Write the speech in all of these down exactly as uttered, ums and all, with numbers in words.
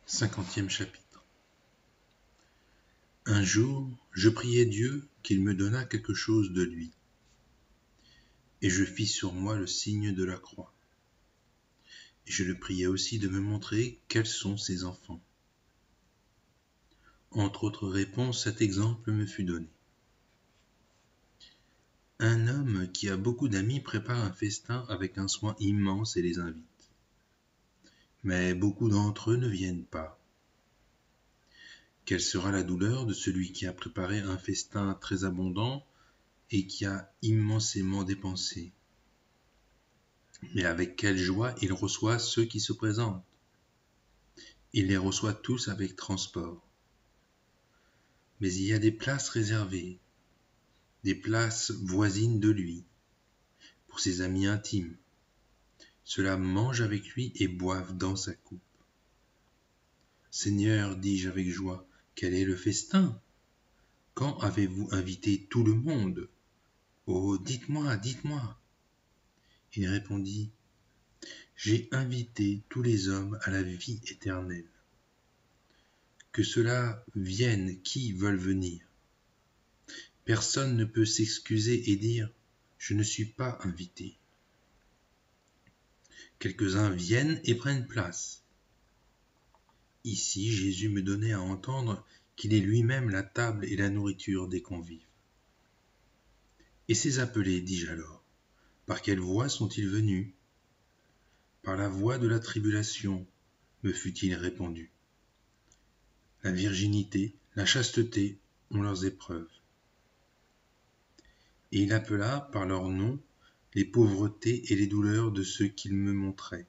Cinquantième chapitre. Un jour, je priai Dieu qu'il me donnât quelque chose de lui, et je fis sur moi le signe de la croix. Et je le priai aussi de me montrer quels sont ses enfants. Entre autres réponses, cet exemple me fut donné. Un homme qui a beaucoup d'amis prépare un festin avec un soin immense et les invite. Mais beaucoup d'entre eux ne viennent pas. Quelle sera la douleur de celui qui a préparé un festin très abondant et qui a immensément dépensé? Mais avec quelle joie il reçoit ceux qui se présentent. Il les reçoit tous avec transport. Mais il y a des places réservées, des places voisines de lui, pour ses amis intimes. Ceux-là mangent avec lui et boivent dans sa coupe. Seigneur, dis-je avec joie, quel est le festin? Quand avez-vous invité tout le monde? Oh, dites-moi, dites-moi. Il répondit, j'ai invité tous les hommes à la vie éternelle. Que ceux-là viennent qui veulent venir. Personne ne peut s'excuser et dire « Je ne suis pas invité ». Quelques-uns viennent et prennent place. Ici, Jésus me donnait à entendre qu'il est lui-même la table et la nourriture des convives. Et ces appelés, dis-je alors, par quelle voie sont-ils venus? Par la voie de la tribulation, me fut-il répondu. La virginité, la chasteté ont leurs épreuves. Et il appela par leur nom les pauvretés et les douleurs de ceux qu'il me montrait.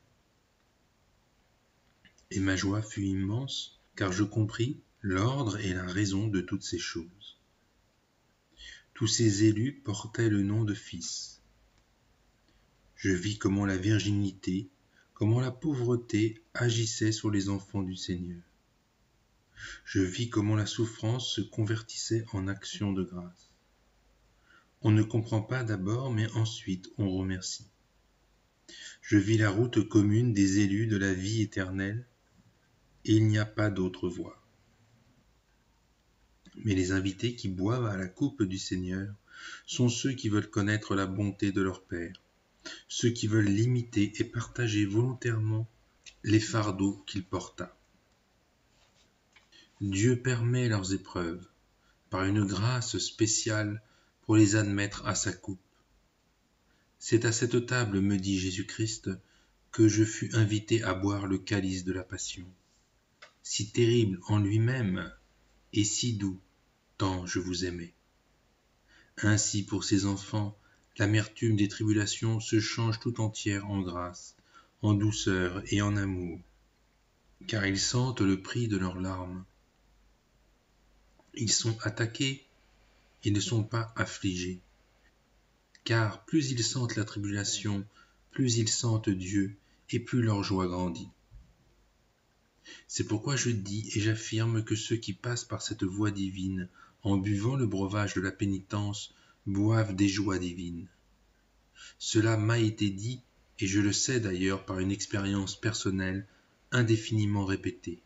Et ma joie fut immense, car je compris l'ordre et la raison de toutes ces choses. Tous ces élus portaient le nom de fils. Je vis comment la virginité, comment la pauvreté agissaient sur les enfants du Seigneur. Je vis comment la souffrance se convertissait en action de grâce. On ne comprend pas d'abord, mais ensuite on remercie. Je vis la route commune des élus de la vie éternelle, et il n'y a pas d'autre voie. Mais les invités qui boivent à la coupe du Seigneur sont ceux qui veulent connaître la bonté de leur Père, ceux qui veulent l'imiter et partager volontairement les fardeaux qu'il porta. Dieu permet leurs épreuves par une grâce spéciale pour les admettre à sa coupe. C'est à cette table, me dit Jésus-Christ, que je fus invité à boire le calice de la passion, si terrible en lui-même et si doux, tant je vous aimais. Ainsi pour ces enfants, l'amertume des tribulations se change tout entière en grâce, en douceur et en amour, car ils sentent le prix de leurs larmes. Ils sont attaqués et ne sont pas affligés, car plus ils sentent la tribulation, plus ils sentent Dieu et plus leur joie grandit. C'est pourquoi je dis et j'affirme que ceux qui passent par cette voie divine, en buvant le breuvage de la pénitence, boivent des joies divines. Cela m'a été dit, et je le sais d'ailleurs par une expérience personnelle indéfiniment répétée.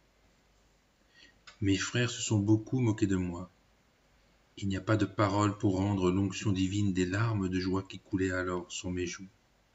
Mes frères se sont beaucoup moqués de moi. Il n'y a pas de parole pour rendre l'onction divine des larmes de joie qui coulaient alors sur mes joues.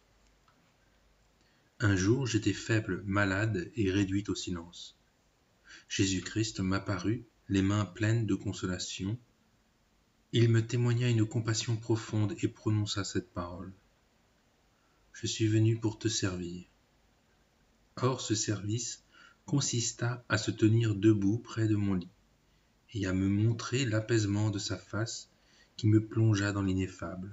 Un jour, j'étais faible, malade et réduit au silence. Jésus-Christ m'apparut, les mains pleines de consolation. Il me témoigna une compassion profonde et prononça cette parole. Je suis venu pour te servir. Or, ce service consista à se tenir debout près de mon lit et à me montrer l'apaisement de sa face qui me plongea dans l'ineffable.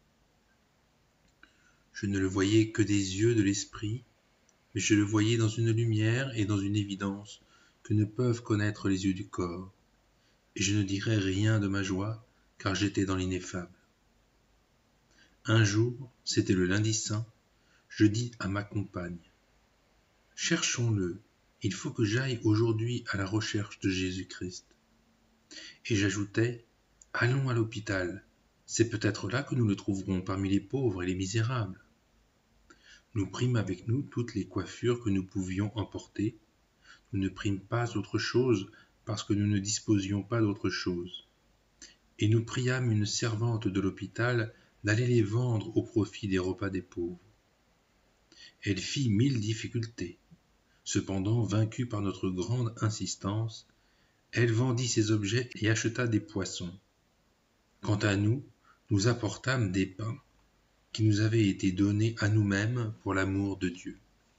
Je ne le voyais que des yeux de l'esprit, mais je le voyais dans une lumière et dans une évidence que ne peuvent connaître les yeux du corps, et je ne dirai rien de ma joie, car j'étais dans l'ineffable. Un jour, c'était le lundi saint, je dis à ma compagne, « Cherchons-le, il faut que j'aille aujourd'hui à la recherche de Jésus-Christ. » Et j'ajoutais, « Allons à l'hôpital, c'est peut-être là que nous le trouverons parmi les pauvres et les misérables. » Nous prîmes avec nous toutes les coiffures que nous pouvions emporter. Nous ne prîmes pas autre chose parce que nous ne disposions pas d'autre chose. Et nous priâmes une servante de l'hôpital d'aller les vendre au profit des repas des pauvres. Elle fit mille difficultés. Cependant, vaincue par notre grande insistance, elle vendit ses objets et acheta des poissons. Quant à nous, nous apportâmes des pains qui nous avaient été donnés à nous-mêmes pour l'amour de Dieu.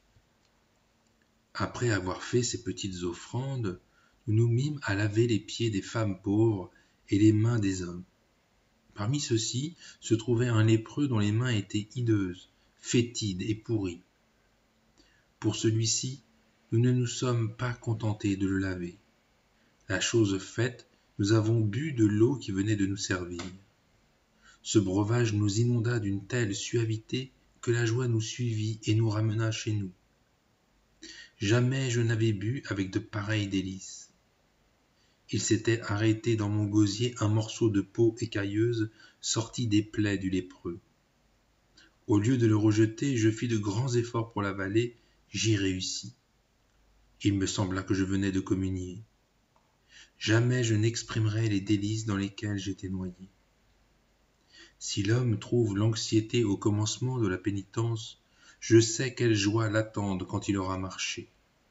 Après avoir fait ces petites offrandes, nous nous mîmes à laver les pieds des femmes pauvres et les mains des hommes. Parmi ceux-ci se trouvait un lépreux dont les mains étaient hideuses, fétides et pourries. Pour celui-ci, nous ne nous sommes pas contentés de le laver. La chose faite, nous avons bu de l'eau qui venait de nous servir. Ce breuvage nous inonda d'une telle suavité que la joie nous suivit et nous ramena chez nous. Jamais je n'avais bu avec de pareilles délices. Il s'était arrêté dans mon gosier un morceau de peau écailleuse sorti des plaies du lépreux. Au lieu de le rejeter, je fis de grands efforts pour l'avaler, j'y réussis. Il me sembla que je venais de communier. Jamais je n'exprimerai les délices dans lesquelles j'étais noyé. Si l'homme trouve l'anxiété au commencement de la pénitence, je sais quelle joie l'attende quand il aura marché.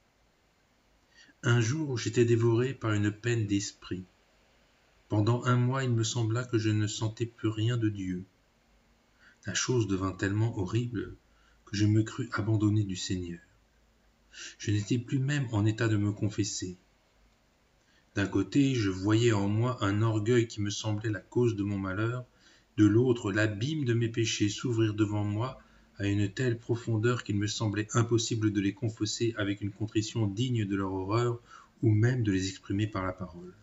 Un jour, j'étais dévoré par une peine d'esprit. Pendant un mois, il me sembla que je ne sentais plus rien de Dieu. La chose devint tellement horrible que je me crus abandonné du Seigneur. Je n'étais plus même en état de me confesser. D'un côté, je voyais en moi un orgueil qui me semblait la cause de mon malheur, de l'autre, l'abîme de mes péchés s'ouvrir devant moi à une telle profondeur qu'il me semblait impossible de les confesser avec une contrition digne de leur horreur ou même de les exprimer par la parole.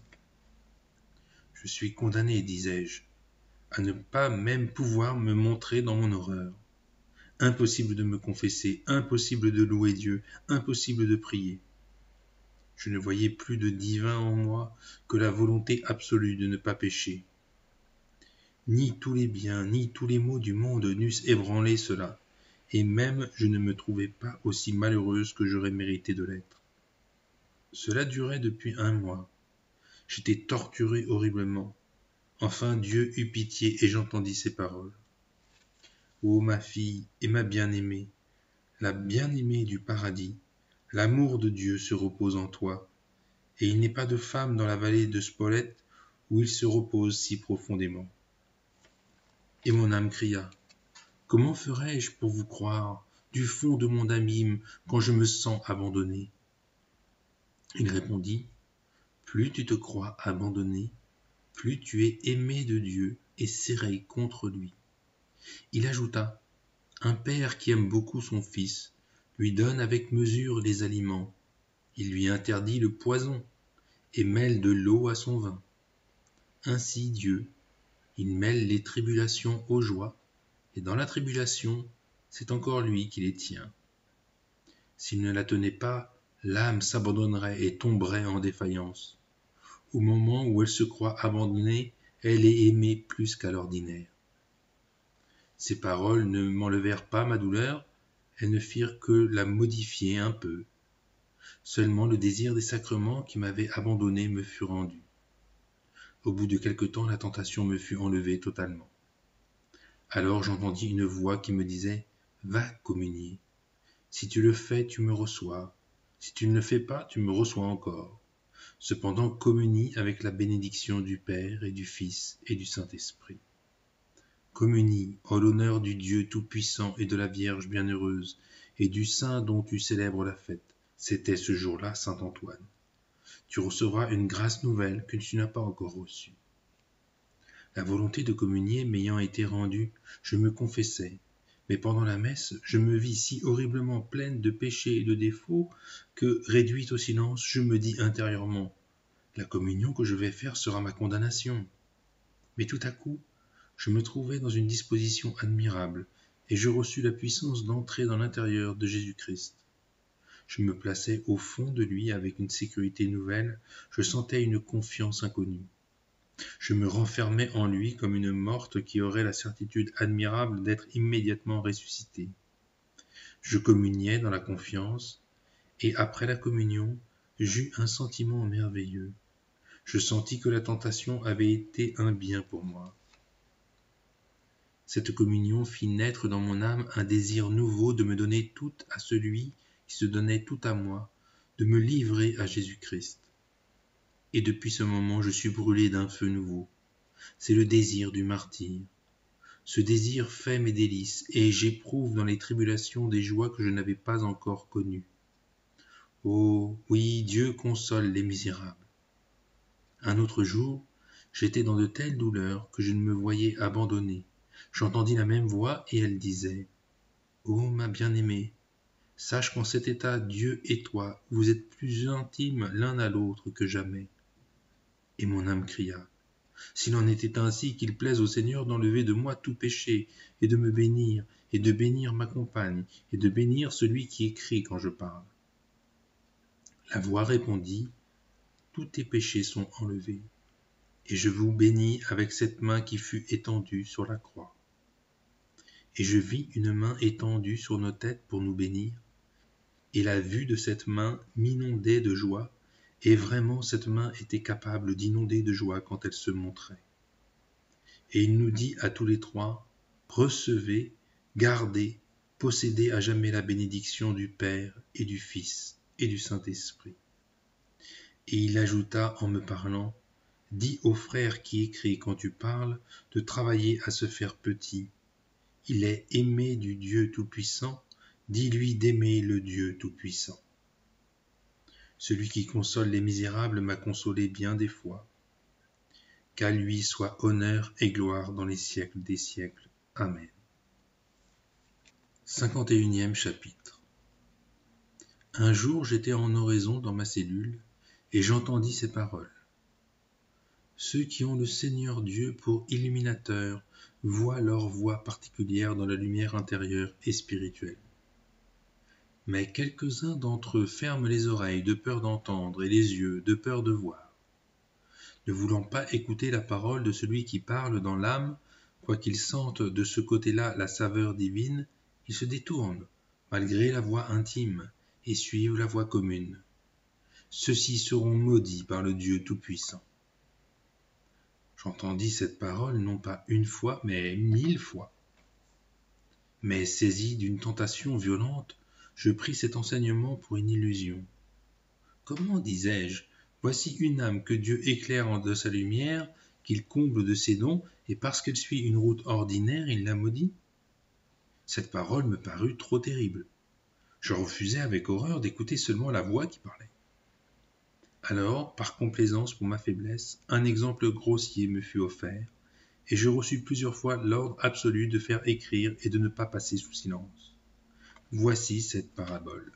Je suis condamné, disais-je, à ne pas même pouvoir me montrer dans mon horreur. Impossible de me confesser, impossible de louer Dieu, impossible de prier. Je ne voyais plus de divin en moi que la volonté absolue de ne pas pécher. Ni tous les biens, ni tous les maux du monde n'eussent ébranlé cela, et même je ne me trouvais pas aussi malheureuse que j'aurais mérité de l'être. Cela durait depuis un mois. J'étais torturé horriblement. Enfin Dieu eut pitié et j'entendis ces paroles. Ô ma fille et ma bien-aimée, la bien-aimée du paradis, l'amour de Dieu se repose en toi, et il n'est pas de femme dans la vallée de Spolète où il se repose si profondément. Et mon âme cria, comment ferai-je pour vous croire du fond de mon abîme quand je me sens abandonné? Il répondit, plus tu te crois abandonné, plus tu es aimé de Dieu et serré contre lui. Il ajouta, un père qui aime beaucoup son fils lui donne avec mesure les aliments. Il lui interdit le poison et mêle de l'eau à son vin. Ainsi Dieu, il mêle les tribulations aux joies, et dans la tribulation, c'est encore lui qui les tient. S'il ne la tenait pas, l'âme s'abandonnerait et tomberait en défaillance. Au moment où elle se croit abandonnée, elle est aimée plus qu'à l'ordinaire. Ces paroles ne m'enlevèrent pas ma douleur, elles ne firent que la modifier un peu. Seulement le désir des sacrements qui m'avaient abandonné me fut rendu. Au bout de quelque temps, la tentation me fut enlevée totalement. Alors j'entendis une voix qui me disait « Va communier. Si tu le fais, tu me reçois. Si tu ne le fais pas, tu me reçois encore. Cependant, communie avec la bénédiction du Père et du Fils et du Saint-Esprit. Communie en l'honneur du Dieu Tout-Puissant et de la Vierge Bienheureuse et du Saint dont tu célèbres la fête. » C'était ce jour-là Saint Antoine. Tu recevras une grâce nouvelle que tu n'as pas encore reçue. La volonté de communier m'ayant été rendue, je me confessai, mais pendant la messe, je me vis si horriblement pleine de péchés et de défauts que, réduite au silence, je me dis intérieurement « La communion que je vais faire sera ma condamnation. » Mais tout à coup, je me trouvai dans une disposition admirable et je reçus la puissance d'entrer dans l'intérieur de Jésus-Christ. Je me plaçai au fond de lui avec une sécurité nouvelle, je sentais une confiance inconnue. Je me renfermais en lui comme une morte qui aurait la certitude admirable d'être immédiatement ressuscitée. Je communiais dans la confiance, et après la communion, j'eus un sentiment merveilleux. Je sentis que la tentation avait été un bien pour moi. Cette communion fit naître dans mon âme un désir nouveau de me donner tout à celui qui se donnait tout à moi, de me livrer à Jésus-Christ. Et depuis ce moment, je suis brûlé d'un feu nouveau. C'est le désir du martyr. Ce désir fait mes délices, et j'éprouve dans les tribulations des joies que je n'avais pas encore connues. Oh, oui, Dieu console les misérables. Un autre jour, j'étais dans de telles douleurs que je ne me voyais abandonné. J'entendis la même voix et elle disait « Ô ma bien-aimée, sache qu'en cet état, Dieu et toi, vous êtes plus intimes l'un à l'autre que jamais. » Et mon âme cria « S'il en était ainsi, qu'il plaise au Seigneur d'enlever de moi tout péché, et de me bénir, et de bénir ma compagne, et de bénir celui qui écrit quand je parle. » La voix répondit « Tous tes péchés sont enlevés, et je vous bénis avec cette main qui fut étendue sur la croix. » Et je vis une main étendue sur nos têtes pour nous bénir, et la vue de cette main m'inondait de joie, et vraiment cette main était capable d'inonder de joie quand elle se montrait. Et il nous dit à tous les trois, « Recevez, gardez, possédez à jamais la bénédiction du Père et du Fils et du Saint-Esprit. » Et il ajouta en me parlant, « Dis au frère qui écrit quand tu parles de travailler à se faire petit. Il est aimé du Dieu Tout-Puissant, dis-lui d'aimer le Dieu Tout-Puissant. Celui qui console les misérables m'a consolé bien des fois. Qu'à lui soit honneur et gloire dans les siècles des siècles. Amen. cinquante et unième chapitre. Un jour j'étais en oraison dans ma cellule, et j'entendis ces paroles. Ceux qui ont le Seigneur Dieu pour illuminateur voient leur voie particulière dans la lumière intérieure et spirituelle. Mais quelques-uns d'entre eux ferment les oreilles de peur d'entendre et les yeux de peur de voir. Ne voulant pas écouter la parole de celui qui parle dans l'âme, quoiqu'ils sentent de ce côté-là la saveur divine, ils se détournent, malgré la voix intime, et suivent la voie commune. Ceux-ci seront maudits par le Dieu Tout-Puissant. J'entendis cette parole non pas une fois, mais mille fois. Mais saisi d'une tentation violente, je pris cet enseignement pour une illusion. Comment, disais-je, voici une âme que Dieu éclaire de sa lumière, qu'il comble de ses dons, et parce qu'elle suit une route ordinaire, il la maudit? Cette parole me parut trop terrible. Je refusai avec horreur d'écouter seulement la voix qui parlait. Alors, par complaisance pour ma faiblesse, un exemple grossier me fut offert, et je reçus plusieurs fois l'ordre absolu de faire écrire et de ne pas passer sous silence. Voici cette parabole.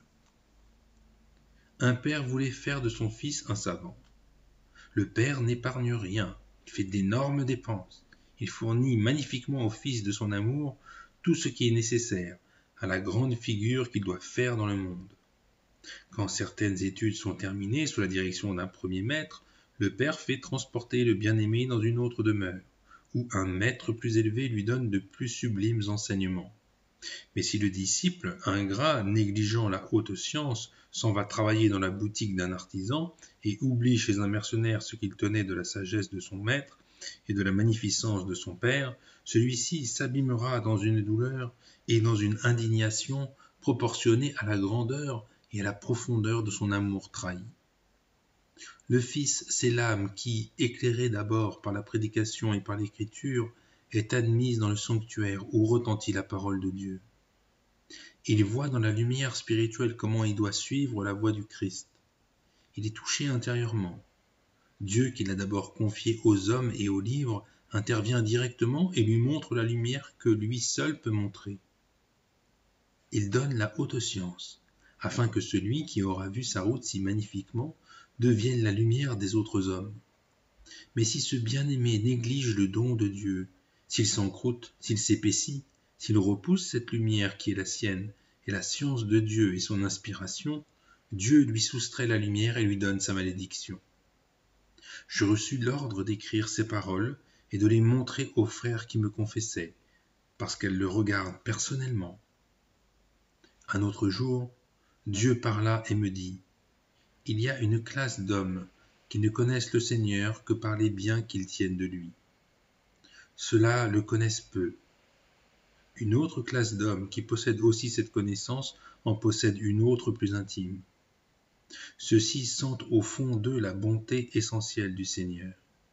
Un père voulait faire de son fils un savant. Le père n'épargne rien, il fait d'énormes dépenses. Il fournit magnifiquement au fils de son amour tout ce qui est nécessaire à la grande figure qu'il doit faire dans le monde. Quand certaines études sont terminées sous la direction d'un premier maître, le père fait transporter le bien-aimé dans une autre demeure, où un maître plus élevé lui donne de plus sublimes enseignements. Mais si le disciple, ingrat, négligeant la haute science, s'en va travailler dans la boutique d'un artisan et oublie chez un mercenaire ce qu'il tenait de la sagesse de son maître et de la magnificence de son père, celui-ci s'abîmera dans une douleur et dans une indignation proportionnées à la grandeur et à la profondeur de son amour trahi. Le Fils, c'est l'âme qui, éclairée d'abord par la prédication et par l'écriture, est admise dans le sanctuaire où retentit la parole de Dieu. Il voit dans la lumière spirituelle comment il doit suivre la voie du Christ. Il est touché intérieurement. Dieu, qui l'a d'abord confié aux hommes et aux livres, intervient directement et lui montre la lumière que lui seul peut montrer. Il donne la haute science, afin que celui qui aura vu sa route si magnifiquement devienne la lumière des autres hommes. Mais si ce bien-aimé néglige le don de Dieu, s'il s'encroute, s'il s'épaissit, s'il repousse cette lumière qui est la sienne, et la science de Dieu et son inspiration, Dieu lui soustrait la lumière et lui donne sa malédiction. Je reçus l'ordre d'écrire ces paroles et de les montrer aux frères qui me confessaient, parce qu'elles le regardent personnellement. Un autre jour, Dieu parla et me dit « Il y a une classe d'hommes qui ne connaissent le Seigneur que par les biens qu'ils tiennent de lui. Ceux-là le connaissent peu. Une autre classe d'hommes qui possèdent aussi cette connaissance en possède une autre plus intime. Ceux-ci sentent au fond d'eux la bonté essentielle du Seigneur.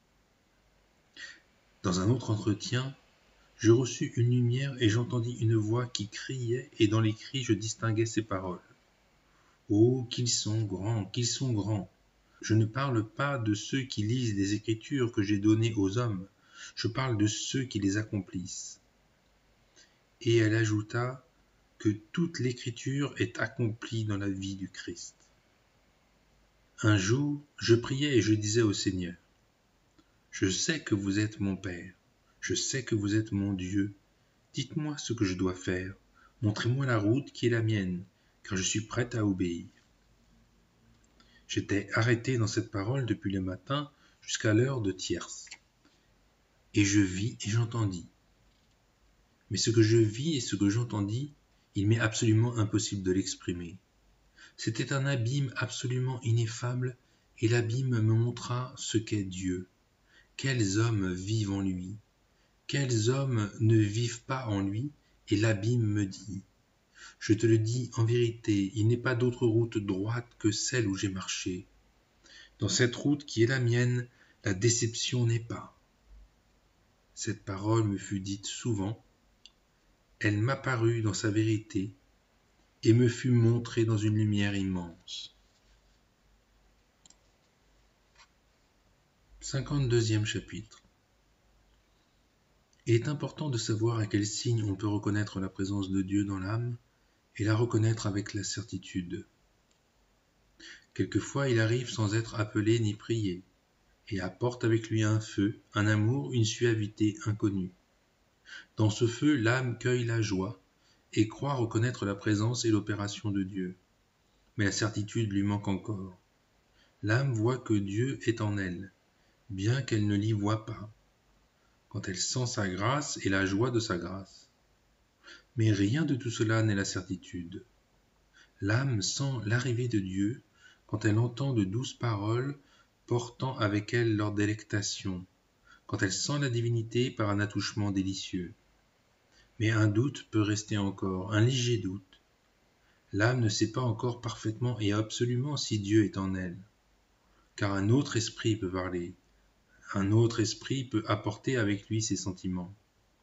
Dans un autre entretien, je reçus une lumière et j'entendis une voix qui criait, et dans les cris je distinguais ces paroles. Oh, qu'ils sont grands, qu'ils sont grands! Je ne parle pas de ceux qui lisent les Écritures que j'ai données aux hommes, je parle de ceux qui les accomplissent. Et elle ajouta que toute l'Écriture est accomplie dans la vie du Christ. Un jour, je priais et je disais au Seigneur, « Je sais que vous êtes mon Père, je sais que vous êtes mon Dieu. Dites-moi ce que je dois faire, montrez-moi la route qui est la mienne, car je suis prête à obéir. » J'étais arrêté dans cette parole depuis le matin jusqu'à l'heure de tierce. Et je vis et j'entendis. Mais ce que je vis et ce que j'entendis, il m'est absolument impossible de l'exprimer. C'était un abîme absolument ineffable, et l'abîme me montra ce qu'est Dieu. Quels hommes vivent en lui? Quels hommes ne vivent pas en lui? Et l'abîme me dit, « Je te le dis en vérité, il n'est pas d'autre route droite que celle où j'ai marché. Dans cette route qui est la mienne, la déception n'est pas. » Cette parole me fut dite souvent, elle m'apparut dans sa vérité et me fut montrée dans une lumière immense. cinquante-deuxième chapitre. Il est important de savoir à quel signe on peut reconnaître la présence de Dieu dans l'âme et la reconnaître avec la certitude. Quelquefois il arrive sans être appelé ni prié, et apporte avec lui un feu, un amour, une suavité inconnue. Dans ce feu, l'âme cueille la joie et croit reconnaître la présence et l'opération de Dieu. Mais la certitude lui manque encore. L'âme voit que Dieu est en elle, bien qu'elle ne l'y voie pas, quand elle sent sa grâce et la joie de sa grâce. Mais rien de tout cela n'est la certitude. L'âme sent l'arrivée de Dieu quand elle entend de douces paroles portant avec elle leur délectation, quand elle sent la divinité par un attouchement délicieux. Mais un doute peut rester encore, un léger doute. L'âme ne sait pas encore parfaitement et absolument si Dieu est en elle, car un autre esprit peut parler, un autre esprit peut apporter avec lui ses sentiments.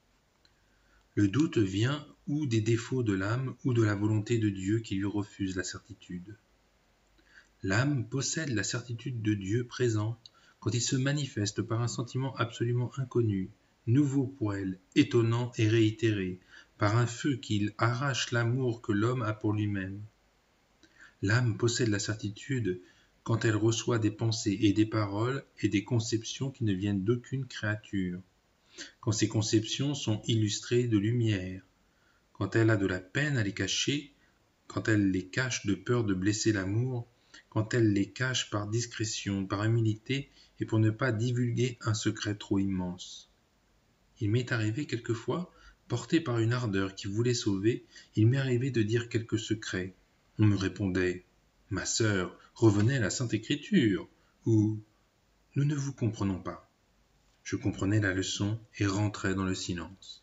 Le doute vient ou des défauts de l'âme ou de la volonté de Dieu qui lui refuse la certitude. L'âme possède la certitude de Dieu présent quand il se manifeste par un sentiment absolument inconnu, nouveau pour elle, étonnant et réitéré, par un feu qui arrache l'amour que l'homme a pour lui-même. L'âme possède la certitude quand elle reçoit des pensées et des paroles et des conceptions qui ne viennent d'aucune créature, quand ces conceptions sont illustrées de lumière, quand elle a de la peine à les cacher, quand elle les cache de peur de blesser l'amour, quand elle les cache par discrétion, par humilité et pour ne pas divulguer un secret trop immense. Il m'est arrivé quelquefois, porté par une ardeur qui voulait sauver, il m'est arrivé de dire quelques secrets. On me répondait « Ma sœur, revenez à la Sainte Écriture » ou « Nous ne vous comprenons pas ». Je comprenais la leçon et rentrais dans le silence.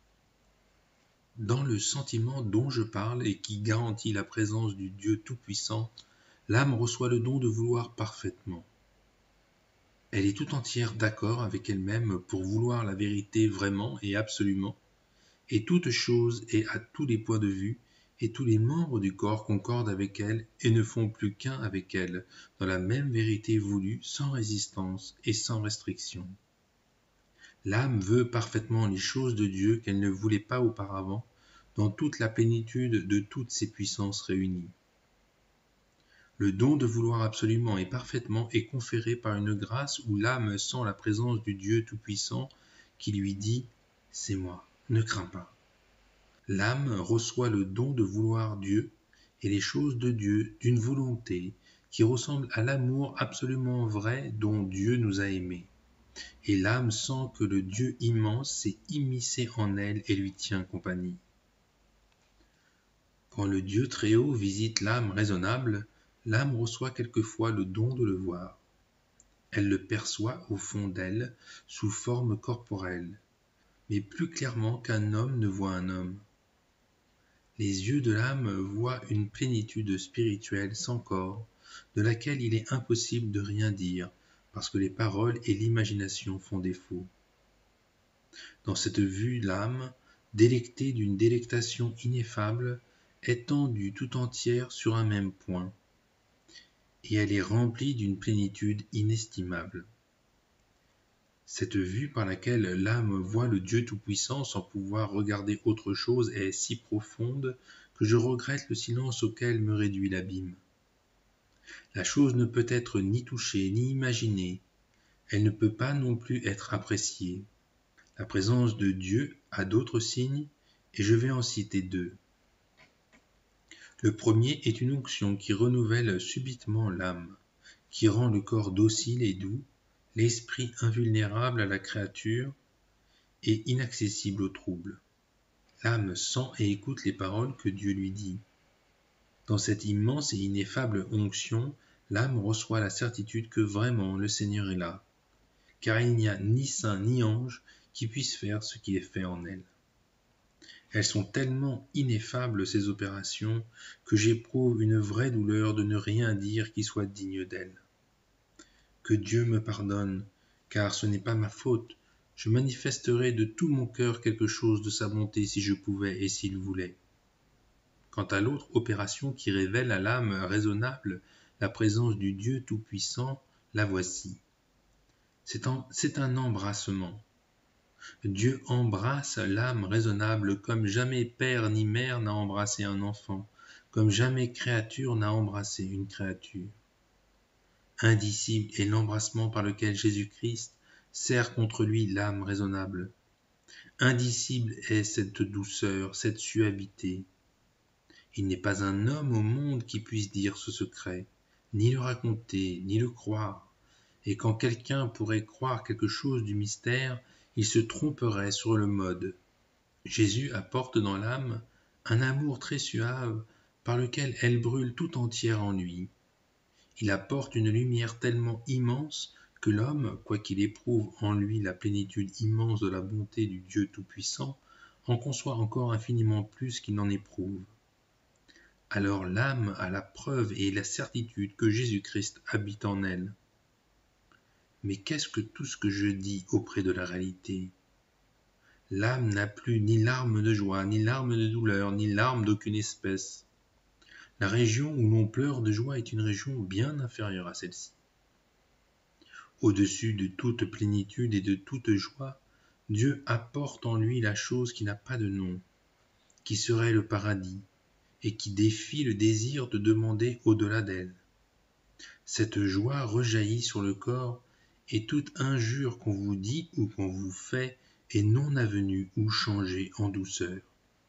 Dans le sentiment dont je parle et qui garantit la présence du Dieu Tout-Puissant, l'âme reçoit le don de vouloir parfaitement. Elle est tout entière d'accord avec elle-même pour vouloir la vérité vraiment et absolument, et toute chose est à tous les points de vue, et tous les membres du corps concordent avec elle et ne font plus qu'un avec elle, dans la même vérité voulue, sans résistance et sans restriction. L'âme veut parfaitement les choses de Dieu qu'elle ne voulait pas auparavant, dans toute la plénitude de toutes ses puissances réunies. Le don de vouloir absolument et parfaitement est conféré par une grâce où l'âme sent la présence du Dieu Tout-Puissant qui lui dit « C'est moi, ne crains pas ». L'âme reçoit le don de vouloir Dieu et les choses de Dieu d'une volonté qui ressemble à l'amour absolument vrai dont Dieu nous a aimés. Et l'âme sent que le Dieu immense s'est immiscé en elle et lui tient compagnie. Quand le Dieu Très-Haut visite l'âme raisonnable, l'âme reçoit quelquefois le don de le voir. Elle le perçoit au fond d'elle sous forme corporelle, mais plus clairement qu'un homme ne voit un homme. Les yeux de l'âme voient une plénitude spirituelle sans corps, de laquelle il est impossible de rien dire, parce que les paroles et l'imagination font défaut. Dans cette vue, l'âme, délectée d'une délectation ineffable, est tendue tout entière sur un même point, et elle est remplie d'une plénitude inestimable. Cette vue par laquelle l'âme voit le Dieu Tout-Puissant sans pouvoir regarder autre chose est si profonde que je regrette le silence auquel me réduit l'abîme. La chose ne peut être ni touchée ni imaginée, elle ne peut pas non plus être appréciée. La présence de Dieu a d'autres signes, et je vais en citer deux. Le premier est une onction qui renouvelle subitement l'âme, qui rend le corps docile et doux, l'esprit invulnérable à la créature et inaccessible aux troubles. L'âme sent et écoute les paroles que Dieu lui dit. Dans cette immense et ineffable onction, l'âme reçoit la certitude que vraiment le Seigneur est là, car il n'y a ni saint ni ange qui puisse faire ce qui est fait en elle. Elles sont tellement ineffables, ces opérations, que j'éprouve une vraie douleur de ne rien dire qui soit digne d'elles. Que Dieu me pardonne, car ce n'est pas ma faute. Je manifesterais de tout mon cœur quelque chose de sa bonté si je pouvais et s'il voulait. Quant à l'autre opération qui révèle à l'âme raisonnable la présence du Dieu Tout-Puissant, la voici. C'est un, c'est un embrassement. Dieu embrasse l'âme raisonnable comme jamais père ni mère n'a embrassé un enfant, comme jamais créature n'a embrassé une créature. Indicible est l'embrassement par lequel Jésus-Christ serre contre lui l'âme raisonnable. Indicible est cette douceur, cette suavité. Il n'est pas un homme au monde qui puisse dire ce secret, ni le raconter, ni le croire. Et quand quelqu'un pourrait croire quelque chose du mystère, il se tromperait sur le mode. Jésus apporte dans l'âme un amour très suave par lequel elle brûle tout entière en lui. Il apporte une lumière tellement immense que l'homme, quoiqu'il éprouve en lui la plénitude immense de la bonté du Dieu Tout-Puissant, en conçoit encore infiniment plus qu'il n'en éprouve. Alors l'âme a la preuve et la certitude que Jésus-Christ habite en elle. Mais qu'est-ce que tout ce que je dis auprès de la réalité? L'âme n'a plus ni larmes de joie, ni larmes de douleur, ni larmes d'aucune espèce. La région où l'on pleure de joie est une région bien inférieure à celle-ci. Au-dessus de toute plénitude et de toute joie, Dieu apporte en lui la chose qui n'a pas de nom, qui serait le paradis, et qui défie le désir de demander au-delà d'elle. Cette joie rejaillit sur le corps, et toute injure qu'on vous dit ou qu'on vous fait est non avenue ou changée en douceur.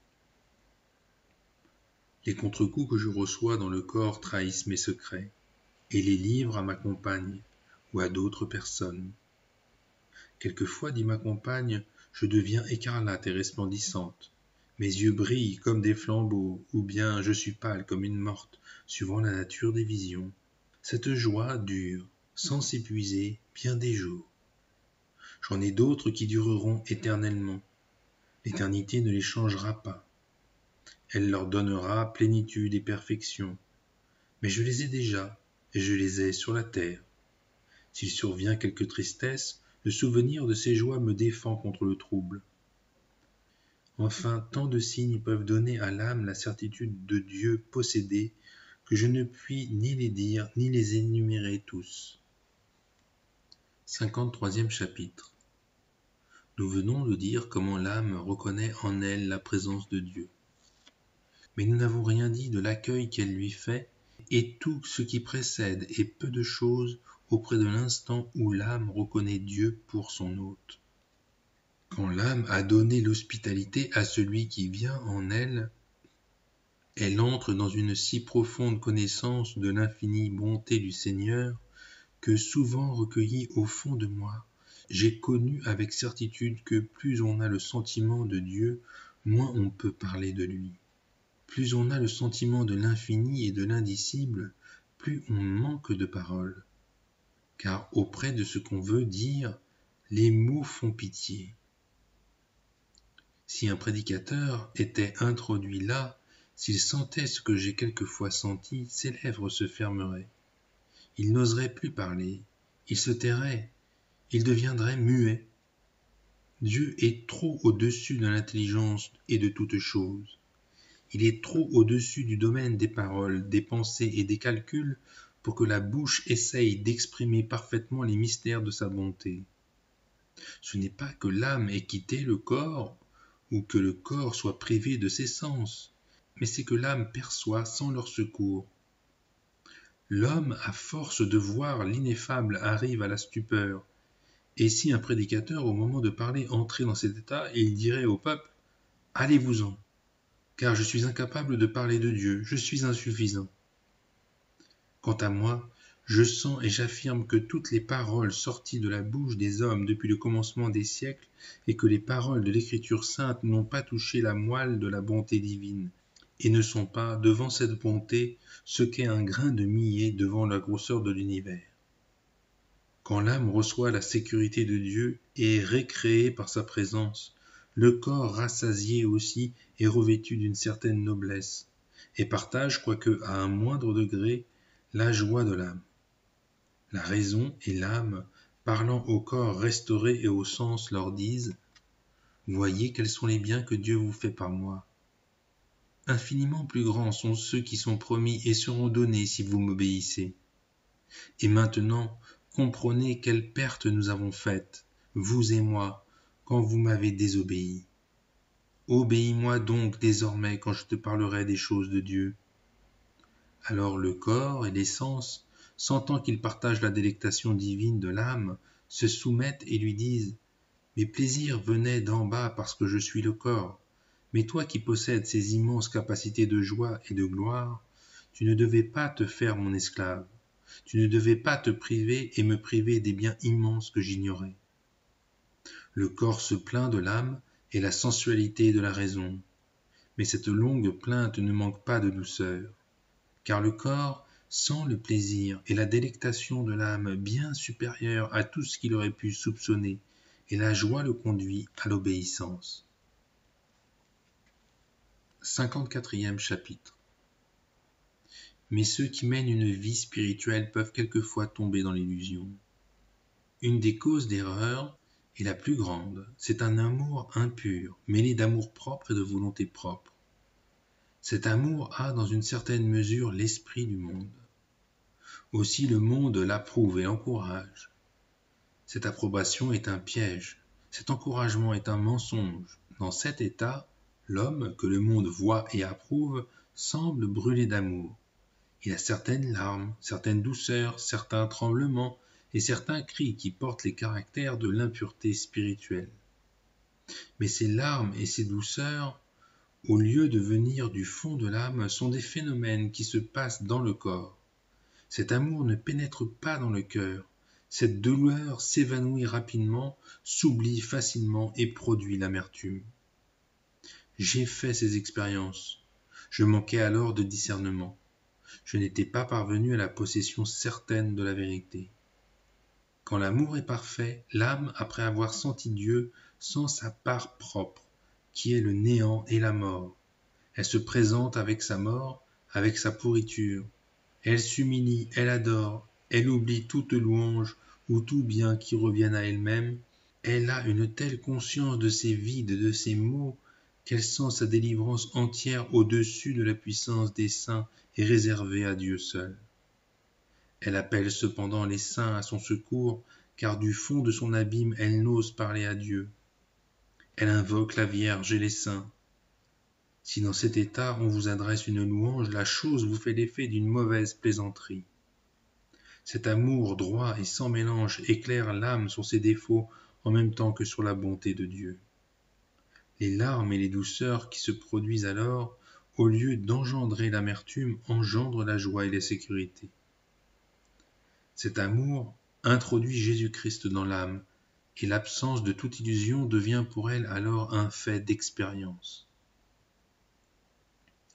Les contre-coups que je reçois dans le corps trahissent mes secrets, et les livrent à ma compagne ou à d'autres personnes. Quelquefois, dit ma compagne, je deviens écarlate et resplendissante. Mes yeux brillent comme des flambeaux, ou bien je suis pâle comme une morte, suivant la nature des visions. Cette joie dure, sans s'épuiser, bien des jours. J'en ai d'autres qui dureront éternellement. L'éternité ne les changera pas. Elle leur donnera plénitude et perfection. Mais je les ai déjà, et je les ai sur la terre. S'il survient quelque tristesse, le souvenir de ces joies me défend contre le trouble. Enfin, tant de signes peuvent donner à l'âme la certitude de Dieu possédé que je ne puis ni les dire ni les énumérer tous. cinquante-troisième chapitre. Nous venons de dire comment l'âme reconnaît en elle la présence de Dieu. Mais nous n'avons rien dit de l'accueil qu'elle lui fait, et tout ce qui précède est peu de choses auprès de l'instant où l'âme reconnaît Dieu pour son hôte. Quand l'âme a donné l'hospitalité à celui qui vient en elle, elle entre dans une si profonde connaissance de l'infinie bonté du Seigneur que, souvent recueillie au fond de moi, j'ai connu avec certitude que plus on a le sentiment de Dieu, moins on peut parler de lui. Plus on a le sentiment de l'infini et de l'indicible, plus on manque de paroles, car auprès de ce qu'on veut dire, les mots font pitié. Si un prédicateur était introduit là, s'il sentait ce que j'ai quelquefois senti, ses lèvres se fermeraient. Il n'oserait plus parler, il se tairait, il deviendrait muet. Dieu est trop au-dessus de l'intelligence et de toute chose. Il est trop au-dessus du domaine des paroles, des pensées et des calculs pour que la bouche essaye d'exprimer parfaitement les mystères de sa bonté. Ce n'est pas que l'âme ait quitté le corps ou que le corps soit privé de ses sens, mais c'est que l'âme perçoit sans leur secours. L'homme, à force de voir l'ineffable, arrive à la stupeur. Et si un prédicateur, au moment de parler, entrait dans cet état, il dirait au peuple « Allez-vous-en, car je suis incapable de parler de Dieu, je suis insuffisant. » Quant à moi, je sens et j'affirme que toutes les paroles sorties de la bouche des hommes depuis le commencement des siècles et que les paroles de l'Écriture sainte n'ont pas touché la moelle de la bonté divine et ne sont pas, devant cette bonté, ce qu'est un grain de millet devant la grosseur de l'univers. Quand l'âme reçoit la sécurité de Dieu et est récréée par sa présence, le corps rassasié aussi est revêtu d'une certaine noblesse et partage, quoique à un moindre degré, la joie de l'âme. La raison et l'âme, parlant au corps restauré et au sens, leur disent « Voyez quels sont les biens que Dieu vous fait par moi. Infiniment plus grands sont ceux qui sont promis et seront donnés si vous m'obéissez. Et maintenant, comprenez quelle perte nous avons faite, vous et moi, quand vous m'avez désobéi. Obéis-moi donc désormais quand je te parlerai des choses de Dieu. » Alors le corps et les sens, sentant qu'ils partagent la délectation divine de l'âme, se soumettent et lui disent « Mes plaisirs venaient d'en bas parce que je suis le corps, mais toi qui possèdes ces immenses capacités de joie et de gloire, tu ne devais pas te faire mon esclave, tu ne devais pas te priver et me priver des biens immenses que j'ignorais. » Le corps se plaint de l'âme et la sensualité de la raison, mais cette longue plainte ne manque pas de douceur, car le corps sent le plaisir et la délectation de l'âme bien supérieurs à tout ce qu'il aurait pu soupçonner, et la joie le conduit à l'obéissance. cinquante-quatrième chapitre. Mais ceux qui mènent une vie spirituelle peuvent quelquefois tomber dans l'illusion. Une des causes d'erreur, et la plus grande, c'est un amour impur, mêlé d'amour-propre et de volonté propre. Cet amour a dans une certaine mesure l'esprit du monde. Aussi le monde l'approuve et l'encourage. Cette approbation est un piège, cet encouragement est un mensonge. Dans cet état, l'homme, que le monde voit et approuve, semble brûler d'amour. Il a certaines larmes, certaines douceurs, certains tremblements et certains cris qui portent les caractères de l'impureté spirituelle. Mais ces larmes et ces douceurs, au lieu de venir du fond de l'âme, sont des phénomènes qui se passent dans le corps. Cet amour ne pénètre pas dans le cœur. Cette douleur s'évanouit rapidement, s'oublie facilement et produit l'amertume. J'ai fait ces expériences. Je manquais alors de discernement. Je n'étais pas parvenu à la possession certaine de la vérité. Quand l'amour est parfait, l'âme, après avoir senti Dieu, sent sa part propre, qui est le néant et la mort. Elle se présente avec sa mort, avec sa pourriture. Elle s'humilie, elle adore, elle oublie toute louange ou tout bien qui revienne à elle-même. Elle a une telle conscience de ses vides, de ses maux, qu'elle sent sa délivrance entière au-dessus de la puissance des saints et réservée à Dieu seul. Elle appelle cependant les saints à son secours, car du fond de son abîme elle n'ose parler à Dieu. Elle invoque la Vierge et les saints. Si dans cet état on vous adresse une louange, la chose vous fait l'effet d'une mauvaise plaisanterie. Cet amour droit et sans mélange éclaire l'âme sur ses défauts en même temps que sur la bonté de Dieu. Les larmes et les douceurs qui se produisent alors, au lieu d'engendrer l'amertume, engendrent la joie et la sécurité. Cet amour introduit Jésus-Christ dans l'âme, et l'absence de toute illusion devient pour elle alors un fait d'expérience.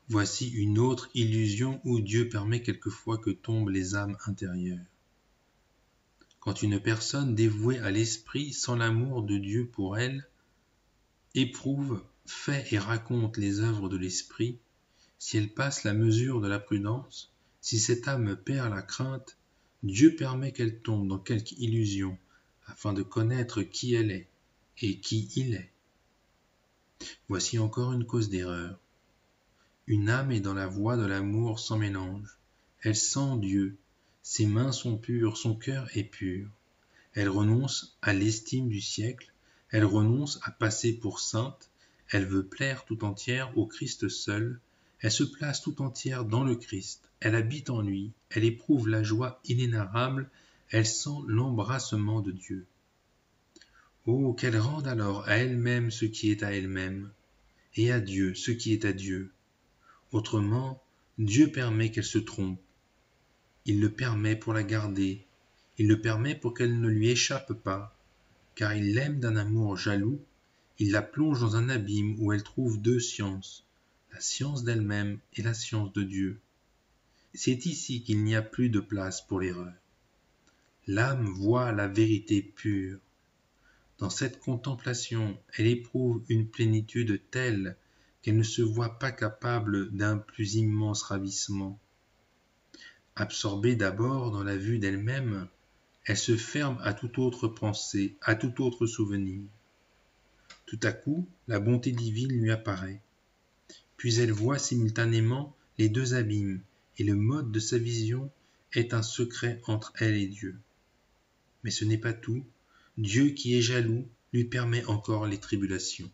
Voici une autre illusion où Dieu permet quelquefois que tombent les âmes intérieures. Quand une personne dévouée à l'esprit sans l'amour de Dieu pour elle éprouve, fait et raconte les œuvres de l'esprit, si elle passe la mesure de la prudence, si cette âme perd la crainte, Dieu permet qu'elle tombe dans quelque illusion afin de connaître qui elle est et qui il est. Voici encore une cause d'erreur. Une âme est dans la voie de l'amour sans mélange. Elle sent Dieu, ses mains sont pures, son cœur est pur. Elle renonce à l'estime du siècle, elle renonce à passer pour sainte, elle veut plaire tout entière au Christ seul, elle se place tout entière dans le Christ, elle habite en lui, elle éprouve la joie inénarrable, elle sent l'embrassement de Dieu. Oh, qu'elle rende alors à elle-même ce qui est à elle-même, et à Dieu ce qui est à Dieu. Autrement, Dieu permet qu'elle se trompe. Il le permet pour la garder. Il le permet pour qu'elle ne lui échappe pas, car il l'aime d'un amour jaloux, il la plonge dans un abîme où elle trouve deux sciences, la science d'elle-même et la science de Dieu. C'est ici qu'il n'y a plus de place pour l'erreur. L'âme voit la vérité pure. Dans cette contemplation, elle éprouve une plénitude telle qu'elle ne se voit pas capable d'un plus immense ravissement. Absorbée d'abord dans la vue d'elle-même, elle se ferme à toute autre pensée, à tout autre souvenir. Tout à coup, la bonté divine lui apparaît. Puis elle voit simultanément les deux abîmes, et le mode de sa vision est un secret entre elle et Dieu. Mais ce n'est pas tout. Dieu qui est jaloux lui permet encore les tribulations.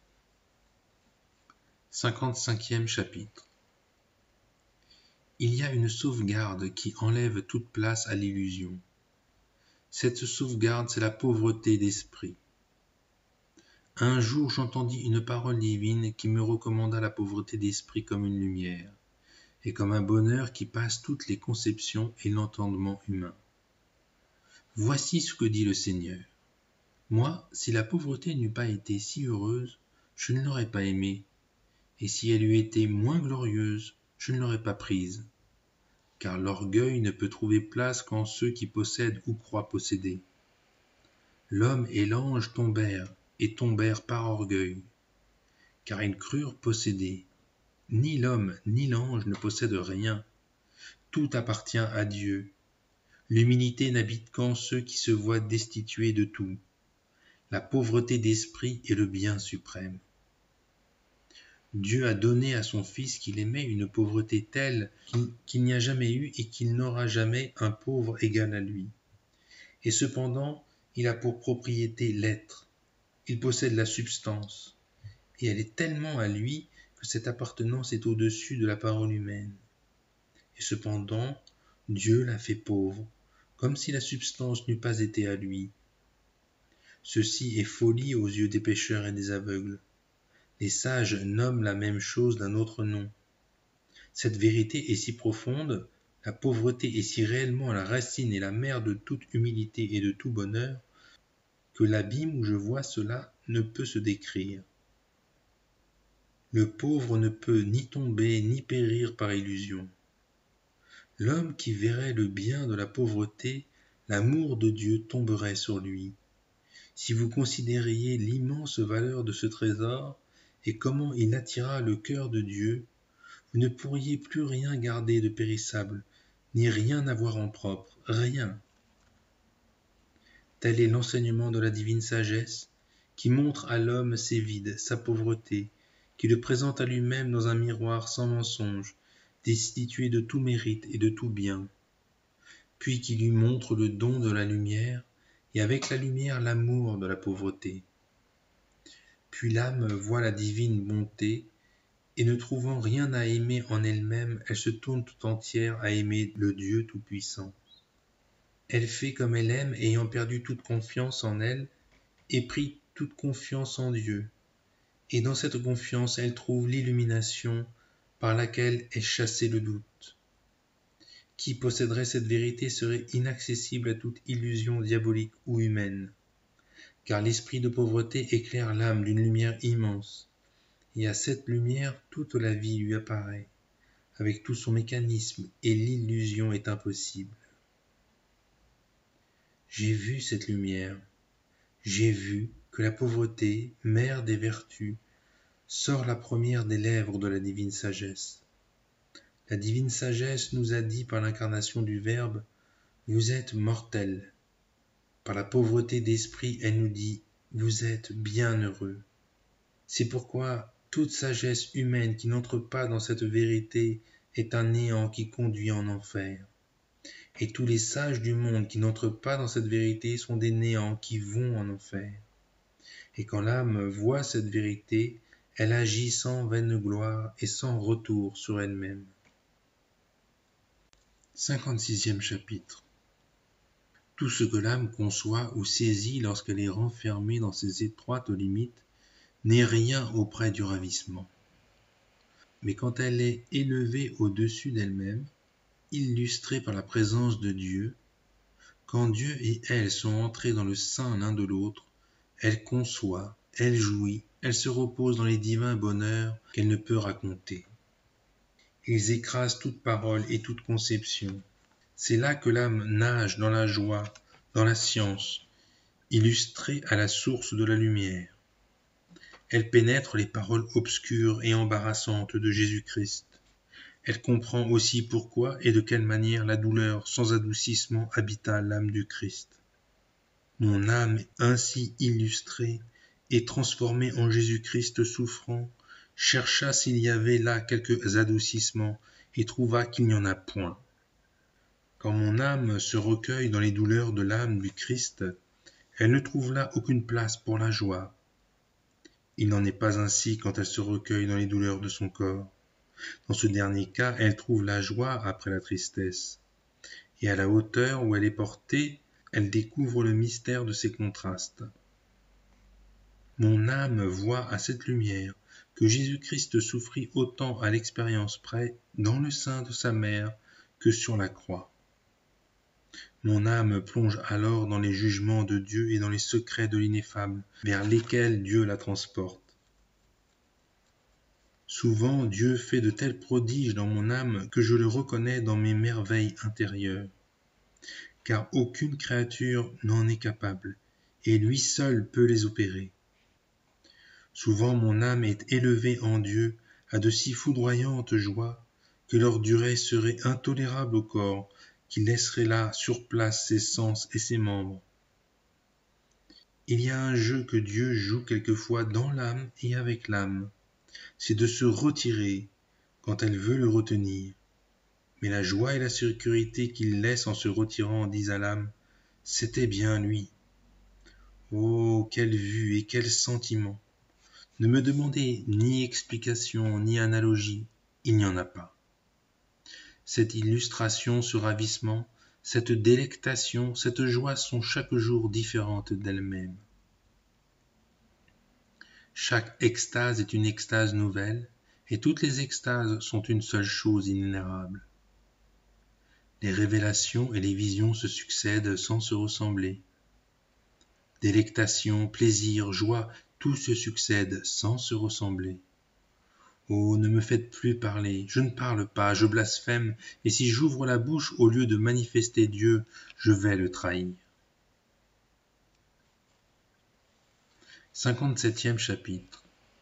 cinquante-cinquième chapitre. Il y a une sauvegarde qui enlève toute place à l'illusion. Cette sauvegarde, c'est la pauvreté d'esprit. Un jour, j'entendis une parole divine qui me recommanda la pauvreté d'esprit comme une lumière, et comme un bonheur qui passe toutes les conceptions et l'entendement humain. Voici ce que dit le Seigneur. Moi, si la pauvreté n'eût pas été si heureuse, je ne l'aurais pas aimée, et si elle eût été moins glorieuse, je ne l'aurais pas prise. Car l'orgueil ne peut trouver place qu'en ceux qui possèdent ou croient posséder. L'homme et l'ange tombèrent, et tombèrent par orgueil, car ils crurent posséder. Ni l'homme ni l'ange ne possèdent rien. Tout appartient à Dieu. L'humilité n'habite qu'en ceux qui se voient destitués de tout. La pauvreté d'esprit est le bien suprême. Dieu a donné à son Fils qu'il aimait une pauvreté telle qu'il n'y a jamais eu et qu'il n'aura jamais un pauvre égal à lui. Et cependant, il a pour propriété l'être. Il possède la substance. Et elle est tellement à lui que cette appartenance est au-dessus de la parole humaine. Et cependant, Dieu l'a fait pauvre, comme si la substance n'eût pas été à lui. Ceci est folie aux yeux des pécheurs et des aveugles. Les sages nomment la même chose d'un autre nom. Cette vérité est si profonde, la pauvreté est si réellement la racine et la mère de toute humilité et de tout bonheur, que l'abîme où je vois cela ne peut se décrire. Le pauvre ne peut ni tomber ni périr par illusion. L'homme qui verrait le bien de la pauvreté, l'amour de Dieu tomberait sur lui. Si vous considériez l'immense valeur de ce trésor et comment il attira le cœur de Dieu, vous ne pourriez plus rien garder de périssable, ni rien avoir en propre, rien. Tel est l'enseignement de la divine sagesse, qui montre à l'homme ses vides, sa pauvreté, qui le présente à lui-même dans un miroir sans mensonge, destitué de tout mérite et de tout bien, puis qui lui montre le don de la lumière, et avec la lumière l'amour de la pauvreté. Puis l'âme voit la divine bonté, et ne trouvant rien à aimer en elle-même, elle se tourne tout entière à aimer le Dieu Tout-Puissant. Elle fait comme elle aime, ayant perdu toute confiance en elle, et pris toute confiance en Dieu. Et dans cette confiance, elle trouve l'illumination par laquelle est chassé le doute. Qui posséderait cette vérité serait inaccessible à toute illusion diabolique ou humaine, car l'esprit de pauvreté éclaire l'âme d'une lumière immense, et à cette lumière toute la vie lui apparaît, avec tout son mécanisme, et l'illusion est impossible. J'ai vu cette lumière, j'ai vu que la pauvreté, mère des vertus, sort la première des lèvres de la divine sagesse. La divine sagesse nous a dit par l'incarnation du Verbe, « Vous êtes mortels ». Par la pauvreté d'esprit, elle nous dit, « Vous êtes bien heureux ». C'est pourquoi toute sagesse humaine qui n'entre pas dans cette vérité est un néant qui conduit en enfer. Et tous les sages du monde qui n'entrent pas dans cette vérité sont des néants qui vont en enfer. Et quand l'âme voit cette vérité, elle agit sans vaine gloire et sans retour sur elle-même. cinquante-sixième chapitre. Tout ce que l'âme conçoit ou saisit lorsqu'elle est renfermée dans ses étroites limites n'est rien auprès du ravissement. Mais quand elle est élevée au-dessus d'elle-même, illustrée par la présence de Dieu, quand Dieu et elle sont entrés dans le sein l'un de l'autre, elle conçoit, elle jouit, elle se repose dans les divins bonheurs qu'elle ne peut raconter. Ils écrasent toute parole et toute conception. C'est là que l'âme nage dans la joie, dans la science, illustrée à la source de la lumière. Elle pénètre les paroles obscures et embarrassantes de Jésus-Christ. Elle comprend aussi pourquoi et de quelle manière la douleur sans adoucissement habita l'âme du Christ. Mon âme ainsi illustrée et transformée en Jésus-Christ souffrant, chercha s'il y avait là quelques adoucissements et trouva qu'il n'y en a point. Quand mon âme se recueille dans les douleurs de l'âme du Christ, elle ne trouve là aucune place pour la joie. Il n'en est pas ainsi quand elle se recueille dans les douleurs de son corps. Dans ce dernier cas, elle trouve la joie après la tristesse. Et à la hauteur où elle est portée, elle découvre le mystère de ces contrastes. Mon âme voit à cette lumière que Jésus-Christ souffrit autant à l'expérience près dans le sein de sa mère que sur la croix. Mon âme plonge alors dans les jugements de Dieu et dans les secrets de l'ineffable, vers lesquels Dieu la transporte. Souvent, Dieu fait de tels prodiges dans mon âme que je le reconnais dans mes merveilles intérieures. Car aucune créature n'en est capable, et lui seul peut les opérer. Souvent mon âme est élevée en Dieu à de si foudroyantes joies que leur durée serait intolérable au corps, qui laisserait là sur place ses sens et ses membres. Il y a un jeu que Dieu joue quelquefois dans l'âme et avec l'âme, c'est de se retirer quand elle veut le retenir. Mais la joie et la sécurité qu'il laisse en se retirant disent à l'âme, « C'était bien lui. » Oh, quelle vue et quel sentiment! Ne me demandez ni explication ni analogie, il n'y en a pas. Cette illustration, ce ravissement, cette délectation, cette joie sont chaque jour différentes d'elles-mêmes. Chaque extase est une extase nouvelle, et toutes les extases sont une seule chose inénarrable. Les révélations et les visions se succèdent sans se ressembler. Délectation, plaisir, joie, tout se succède sans se ressembler. Oh, ne me faites plus parler, je ne parle pas, je blasphème, et si j'ouvre la bouche au lieu de manifester Dieu, je vais le trahir. cinquante-septième chapitre.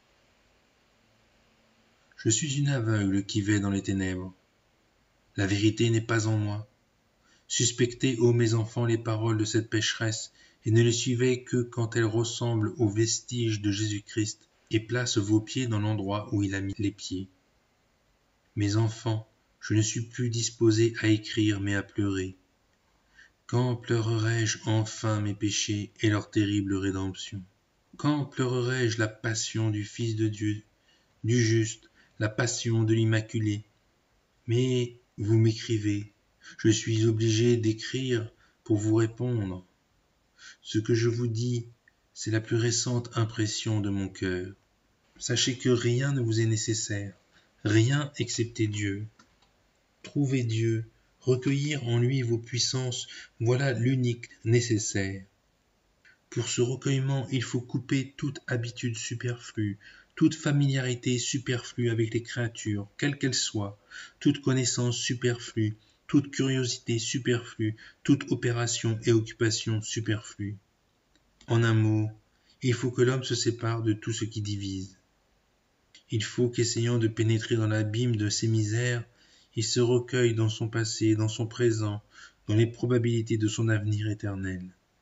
Je suis une aveugle qui vais dans les ténèbres. La vérité n'est pas en moi. Suspectez, ô mes enfants, les paroles de cette pécheresse, et ne les suivez que quand elles ressemblent aux vestiges de Jésus-Christ, et place vos pieds dans l'endroit où il a mis les pieds. Mes enfants, je ne suis plus disposé à écrire mais à pleurer. Quand pleurerai-je enfin mes péchés et leur terrible rédemption? Quand pleurerai-je la passion du Fils de Dieu, du juste, la passion de l'Immaculée? Mais vous m'écrivez, je suis obligé d'écrire pour vous répondre. Ce que je vous dis, c'est la plus récente impression de mon cœur. Sachez que rien ne vous est nécessaire, rien excepté Dieu. Trouvez Dieu, recueillir en lui vos puissances, voilà l'unique nécessaire. Pour ce recueillement, il faut couper toute habitude superflue, toute familiarité superflue avec les créatures, quelles qu'elles soient, toute connaissance superflue, toute curiosité superflue, toute opération et occupation superflue. En un mot, il faut que l'homme se sépare de tout ce qui divise. Il faut qu'essayant de pénétrer dans l'abîme de ses misères, il se recueille dans son passé, dans son présent, dans les probabilités de son avenir éternel.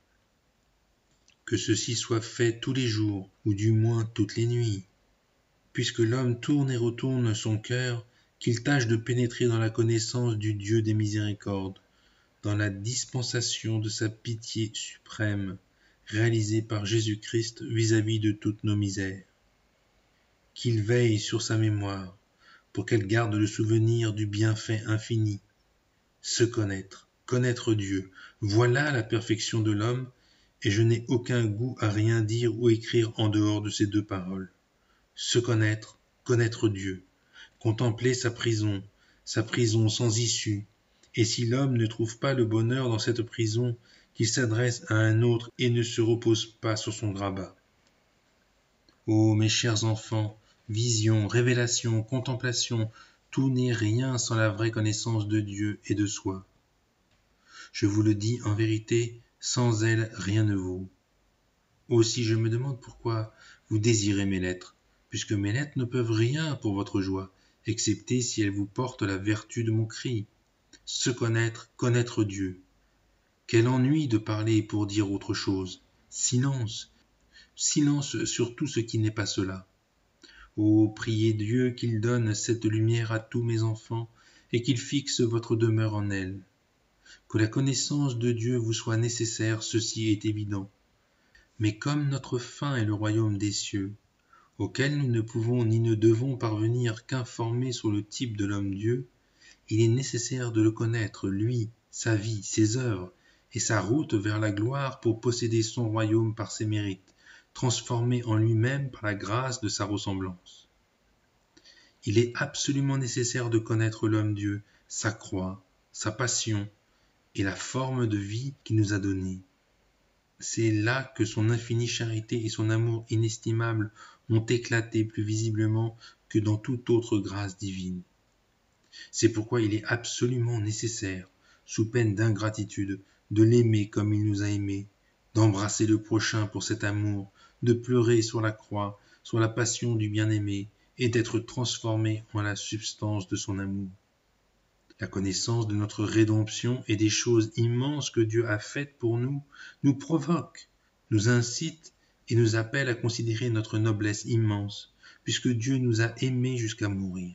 Que ceci soit fait tous les jours, ou du moins toutes les nuits. Puisque l'homme tourne et retourne son cœur, qu'il tâche de pénétrer dans la connaissance du Dieu des miséricordes, dans la dispensation de sa pitié suprême, réalisée par Jésus-Christ vis-à-vis de toutes nos misères. Qu'il veille sur sa mémoire, pour qu'elle garde le souvenir du bienfait infini. Se connaître, connaître Dieu, voilà la perfection de l'homme, et je n'ai aucun goût à rien dire ou écrire en dehors de ces deux paroles. Se connaître, connaître Dieu, contempler sa prison, sa prison sans issue, et si l'homme ne trouve pas le bonheur dans cette prison, qu'il s'adresse à un autre et ne se repose pas sur son grabat. Ô mes chers enfants, vision, révélation, contemplation, tout n'est rien sans la vraie connaissance de Dieu et de soi. Je vous le dis en vérité, sans elle rien ne vaut. Aussi je me demande pourquoi vous désirez mes lettres, puisque mes lettres ne peuvent rien pour votre joie, excepté si elles vous portent la vertu de mon cri. Se connaître, connaître Dieu. Quel ennui de parler pour dire autre chose. Silence, silence sur tout ce qui n'est pas cela. Ô, priez Dieu qu'il donne cette lumière à tous mes enfants, et qu'il fixe votre demeure en elle. Que la connaissance de Dieu vous soit nécessaire, ceci est évident. Mais comme notre fin est le royaume des cieux, auquel nous ne pouvons ni ne devons parvenir qu'informés sur le type de l'homme-dieu, il est nécessaire de le connaître, lui, sa vie, ses œuvres, et sa route vers la gloire pour posséder son royaume par ses mérites, transformé en lui-même par la grâce de sa ressemblance. Il est absolument nécessaire de connaître l'homme-dieu, sa croix, sa passion, et la forme de vie qu'il nous a donnée. C'est là que son infinie charité et son amour inestimable ont éclaté plus visiblement que dans toute autre grâce divine. C'est pourquoi il est absolument nécessaire, sous peine d'ingratitude, de l'aimer comme il nous a aimés, d'embrasser le prochain pour cet amour, de pleurer sur la croix, sur la passion du bien-aimé, et d'être transformé en la substance de son amour. La connaissance de notre rédemption et des choses immenses que Dieu a faites pour nous nous provoque, nous incite et nous appelle à considérer notre noblesse immense, puisque Dieu nous a aimés jusqu'à mourir.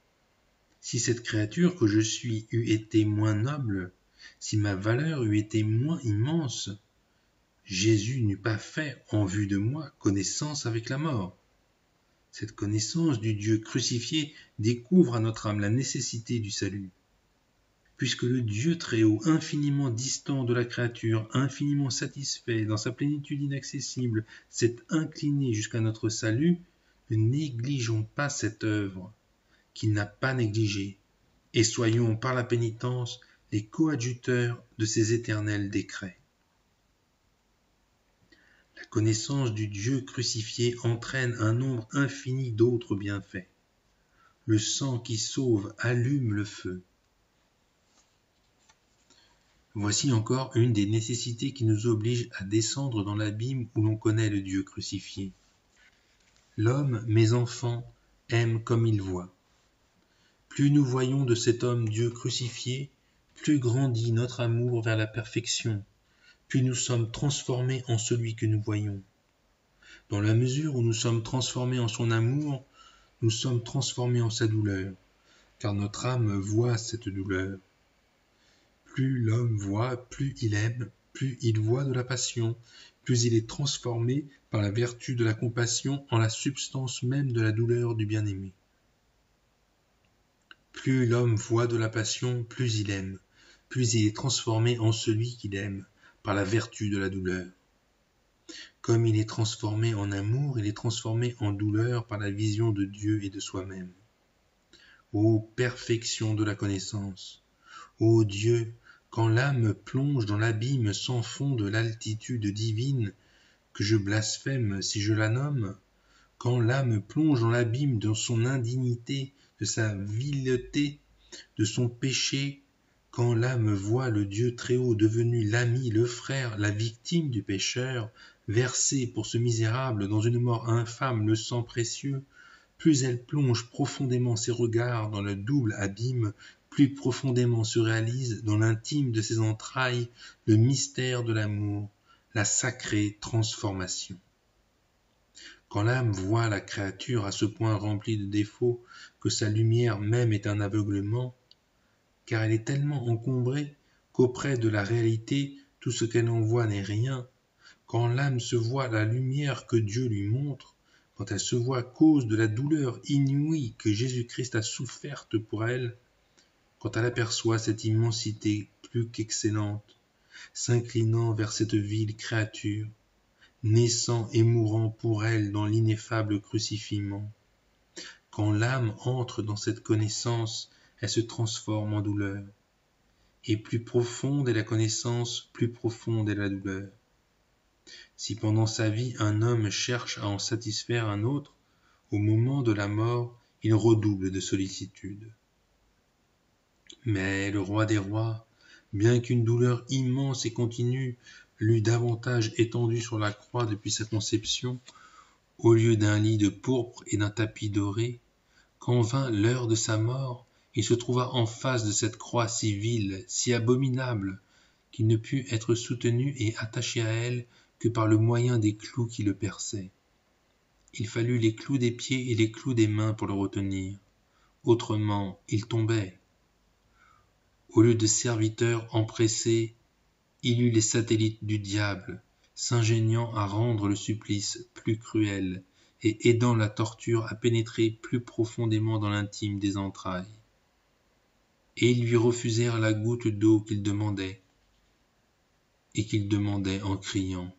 Si cette créature que je suis eût été moins noble, si ma valeur eût été moins immense, Jésus n'eût pas fait, en vue de moi, connaissance avec la mort. Cette connaissance du Dieu crucifié découvre à notre âme la nécessité du salut. Puisque le Dieu très haut, infiniment distant de la créature, infiniment satisfait, dans sa plénitude inaccessible, s'est incliné jusqu'à notre salut, ne négligeons pas cette œuvre qu'il n'a pas négligée, et soyons par la pénitence les coadjuteurs de ses éternels décrets. La connaissance du Dieu crucifié entraîne un nombre infini d'autres bienfaits. Le sang qui sauve allume le feu. Voici encore une des nécessités qui nous oblige à descendre dans l'abîme où l'on connaît le Dieu crucifié. L'homme, mes enfants, aime comme il voit. Plus nous voyons de cet homme Dieu crucifié, plus grandit notre amour vers la perfection, plus nous sommes transformés en celui que nous voyons. Dans la mesure où nous sommes transformés en son amour, nous sommes transformés en sa douleur, car notre âme voit cette douleur. Plus l'homme voit, plus il aime, plus il voit de la passion, plus il est transformé par la vertu de la compassion en la substance même de la douleur du bien-aimé. Plus l'homme voit de la passion, plus il aime, plus il est transformé en celui qu'il aime, par la vertu de la douleur. Comme il est transformé en amour, il est transformé en douleur par la vision de Dieu et de soi-même. Ô perfection de la connaissance! Ô Dieu, quand l'âme plonge dans l'abîme sans fond de l'altitude divine, que je blasphème si je la nomme, quand l'âme plonge dans l'abîme de son indignité, de sa vileté, de son péché, quand l'âme voit le Dieu Très-Haut devenu l'ami, le frère, la victime du pécheur, verser pour ce misérable dans une mort infâme le sang précieux, plus elle plonge profondément ses regards dans le double abîme, plus profondément se réalise dans l'intime de ses entrailles le mystère de l'amour, la sacrée transformation. Quand l'âme voit la créature à ce point remplie de défauts que sa lumière même est un aveuglement, car elle est tellement encombrée qu'auprès de la réalité tout ce qu'elle en voit n'est rien, quand l'âme se voit la lumière que Dieu lui montre, quand elle se voit cause de la douleur inouïe que Jésus-Christ a soufferte pour elle, quand elle aperçoit cette immensité plus qu'excellente, s'inclinant vers cette vile créature, naissant et mourant pour elle dans l'ineffable crucifiement. Quand l'âme entre dans cette connaissance, elle se transforme en douleur. Et plus profonde est la connaissance, plus profonde est la douleur. Si pendant sa vie un homme cherche à en satisfaire un autre, au moment de la mort, il redouble de sollicitude. Mais le roi des rois, bien qu'une douleur immense et continue l'eût davantage étendu sur la croix depuis sa conception, au lieu d'un lit de pourpre et d'un tapis doré, quand vint l'heure de sa mort, il se trouva en face de cette croix si vile, si abominable, qu'il ne put être soutenu et attaché à elle que par le moyen des clous qui le perçaient. Il fallut les clous des pieds et les clous des mains pour le retenir. Autrement, il tombait. Au lieu de serviteurs empressés, il eut les satellites du diable, s'ingéniant à rendre le supplice plus cruel et aidant la torture à pénétrer plus profondément dans l'intime des entrailles. Et ils lui refusèrent la goutte d'eau qu'il demandait, et qu'il demandait en criant.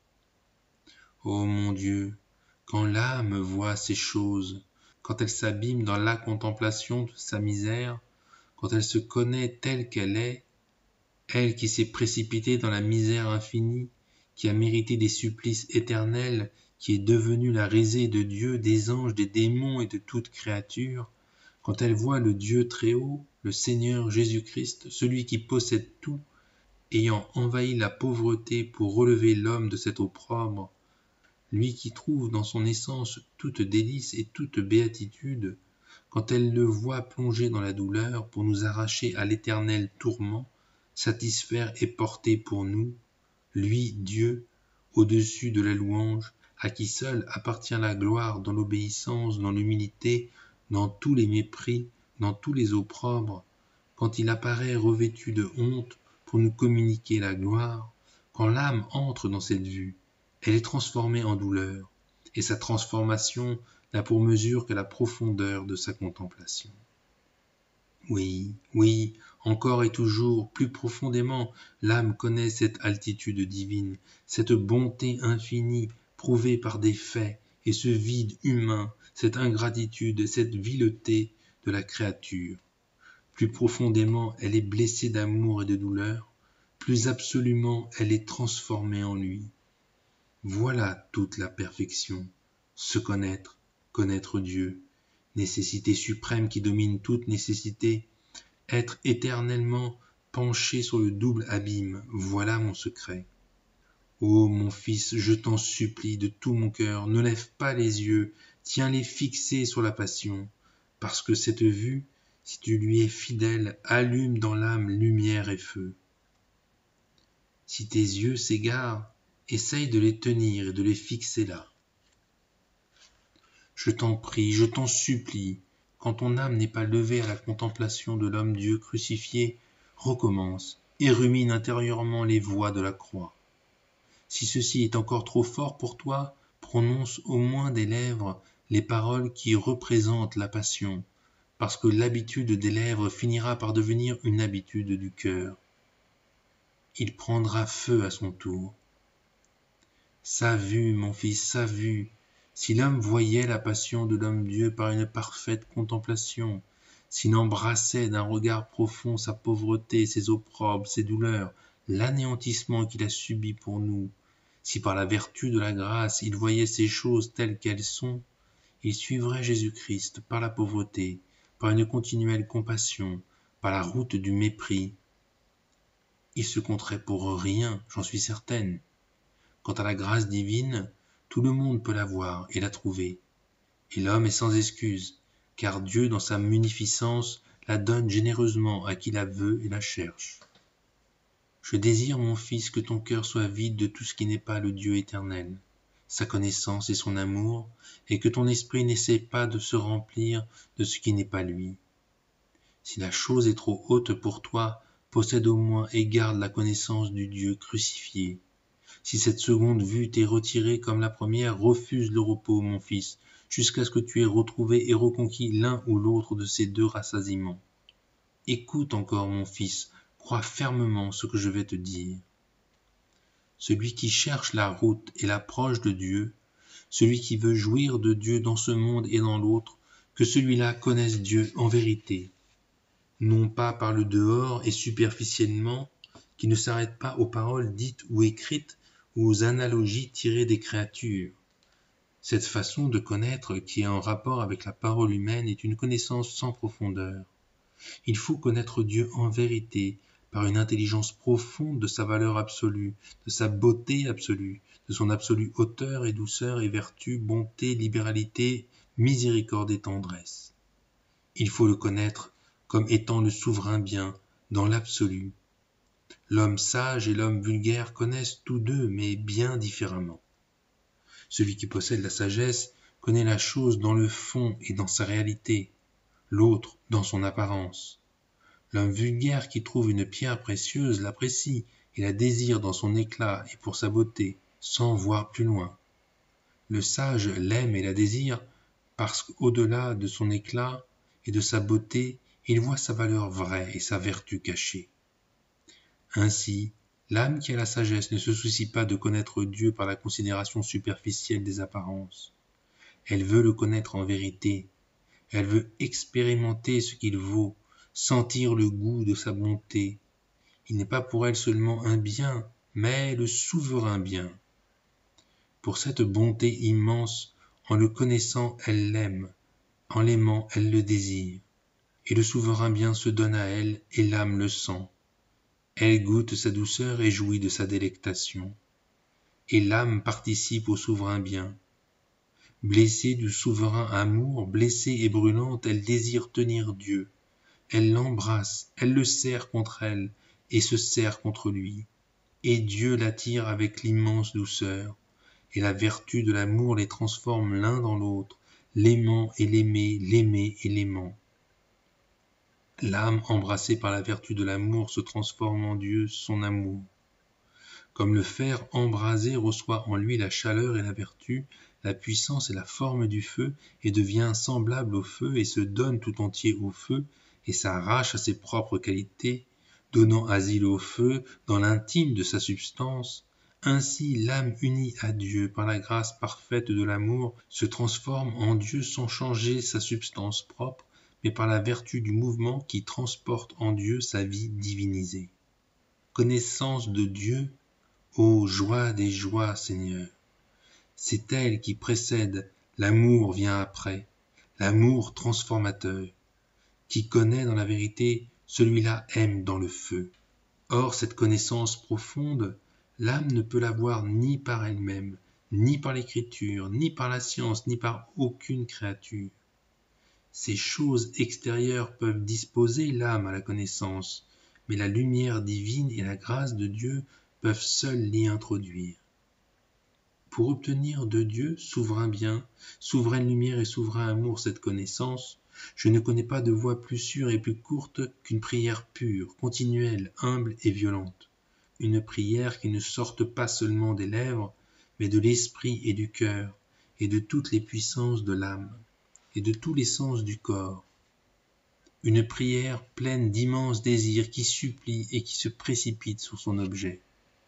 Ô mon Dieu, quand l'âme voit ces choses, quand elle s'abîme dans la contemplation de sa misère, quand elle se connaît telle qu'elle est, elle qui s'est précipitée dans la misère infinie, qui a mérité des supplices éternels, qui est devenue la risée de Dieu, des anges, des démons et de toute créature, quand elle voit le Dieu Très-Haut, le Seigneur Jésus-Christ, celui qui possède tout, ayant envahi la pauvreté pour relever l'homme de cet opprobre, lui qui trouve dans son essence toute délice et toute béatitude, quand elle le voit plonger dans la douleur pour nous arracher à l'éternel tourment, satisfaire et porter pour nous, lui, Dieu, au-dessus de la louange, à qui seul appartient la gloire dans l'obéissance, dans l'humilité, dans tous les mépris, dans tous les opprobres, quand il apparaît revêtu de honte pour nous communiquer la gloire, quand l'âme entre dans cette vue, elle est transformée en douleur, et sa transformation n'a pour mesure que la profondeur de sa contemplation. Oui, oui, encore et toujours, plus profondément, l'âme connaît cette altitude divine, cette bonté infinie prouvée par des faits, et ce vide humain, cette ingratitude, cette vileté de la créature. Plus profondément, elle est blessée d'amour et de douleur, plus absolument, elle est transformée en lui. Voilà toute la perfection, se connaître, connaître Dieu, nécessité suprême qui domine toute nécessité, être éternellement penché sur le double abîme, voilà mon secret. Ô mon fils, je t'en supplie de tout mon cœur, ne lève pas les yeux, tiens-les fixés sur la passion, parce que cette vue, si tu lui es fidèle, allume dans l'âme lumière et feu. Si tes yeux s'égarent, essaye de les tenir et de les fixer là. Je t'en prie, je t'en supplie, quand ton âme n'est pas levée à la contemplation de l'homme-dieu crucifié, recommence et rumine intérieurement les voies de la croix. Si ceci est encore trop fort pour toi, prononce au moins des lèvres les paroles qui représentent la passion, parce que l'habitude des lèvres finira par devenir une habitude du cœur. Il prendra feu à son tour. Sa vue, mon fils, sa vue, si l'homme voyait la passion de l'homme-dieu par une parfaite contemplation, s'il embrassait d'un regard profond sa pauvreté, ses opprobres, ses douleurs, l'anéantissement qu'il a subi pour nous, si par la vertu de la grâce il voyait ces choses telles qu'elles sont, il suivrait Jésus-Christ par la pauvreté, par une continuelle compassion, par la route du mépris, il se compterait pour rien, j'en suis certaine. Quant à la grâce divine, tout le monde peut la voir et la trouver. Et l'homme est sans excuse, car Dieu, dans sa munificence, la donne généreusement à qui la veut et la cherche. Je désire, mon fils, que ton cœur soit vide de tout ce qui n'est pas le Dieu éternel, sa connaissance et son amour, et que ton esprit n'essaie pas de se remplir de ce qui n'est pas lui. Si la chose est trop haute pour toi, possède au moins et garde la connaissance du Dieu crucifié. Si cette seconde vue t'est retirée comme la première, refuse le repos, mon fils, jusqu'à ce que tu aies retrouvé et reconquis l'un ou l'autre de ces deux rassasiements. Écoute encore, mon fils, crois fermement ce que je vais te dire. Celui qui cherche la route et l'approche de Dieu, celui qui veut jouir de Dieu dans ce monde et dans l'autre, que celui-là connaisse Dieu en vérité, non pas par le dehors et superficiellement, qui ne s'arrête pas aux paroles dites ou écrites ou aux analogies tirées des créatures. Cette façon de connaître qui est en rapport avec la parole humaine est une connaissance sans profondeur. Il faut connaître Dieu en vérité, par une intelligence profonde de sa valeur absolue, de sa beauté absolue, de son absolue hauteur et douceur et vertu, bonté, libéralité, miséricorde et tendresse. Il faut le connaître comme étant le souverain bien, dans l'absolu. L'homme sage et l'homme vulgaire connaissent tous deux, mais bien différemment. Celui qui possède la sagesse connaît la chose dans le fond et dans sa réalité, l'autre dans son apparence. L'homme vulgaire qui trouve une pierre précieuse l'apprécie et la désire dans son éclat et pour sa beauté, sans voir plus loin. Le sage l'aime et la désire parce qu'au-delà de son éclat et de sa beauté, il voit sa valeur vraie et sa vertu cachée. Ainsi, l'âme qui a la sagesse ne se soucie pas de connaître Dieu par la considération superficielle des apparences. Elle veut le connaître en vérité. Elle veut expérimenter ce qu'il vaut, sentir le goût de sa bonté. Il n'est pas pour elle seulement un bien, mais le souverain bien. Pour cette bonté immense, en le connaissant, elle l'aime, en l'aimant, elle le désire. Et le souverain bien se donne à elle, et l'âme le sent. Elle goûte sa douceur et jouit de sa délectation. Et l'âme participe au souverain bien. Blessée du souverain amour, blessée et brûlante, elle désire tenir Dieu. Elle l'embrasse, elle le serre contre elle, et se serre contre lui. Et Dieu l'attire avec l'immense douceur, et la vertu de l'amour les transforme l'un dans l'autre, l'aimant et l'aimé, l'aimé et l'aimant. L'âme embrassée par la vertu de l'amour se transforme en Dieu, son amour. Comme le fer embrasé reçoit en lui la chaleur et la vertu, la puissance et la forme du feu, et devient semblable au feu et se donne tout entier au feu, et s'arrache à ses propres qualités, donnant asile au feu dans l'intime de sa substance, ainsi l'âme unie à Dieu par la grâce parfaite de l'amour se transforme en Dieu sans changer sa substance propre, mais par la vertu du mouvement qui transporte en Dieu sa vie divinisée. Connaissance de Dieu, ô joie des joies, Seigneur! C'est elle qui précède, l'amour vient après, l'amour transformateur. Qui connaît dans la vérité, celui-là aime dans le feu. Or, cette connaissance profonde, l'âme ne peut l'avoir ni par elle-même, ni par l'écriture, ni par la science, ni par aucune créature. Ces choses extérieures peuvent disposer l'âme à la connaissance, mais la lumière divine et la grâce de Dieu peuvent seules l'y introduire. Pour obtenir de Dieu, souverain bien, souveraine lumière et souverain amour cette connaissance, je ne connais pas de voie plus sûre et plus courte qu'une prière pure, continuelle, humble et violente. Une prière qui ne sorte pas seulement des lèvres, mais de l'esprit et du cœur, et de toutes les puissances de l'âme, et de tous les sens du corps. Une prière pleine d'immenses désirs qui supplie et qui se précipite sur son objet.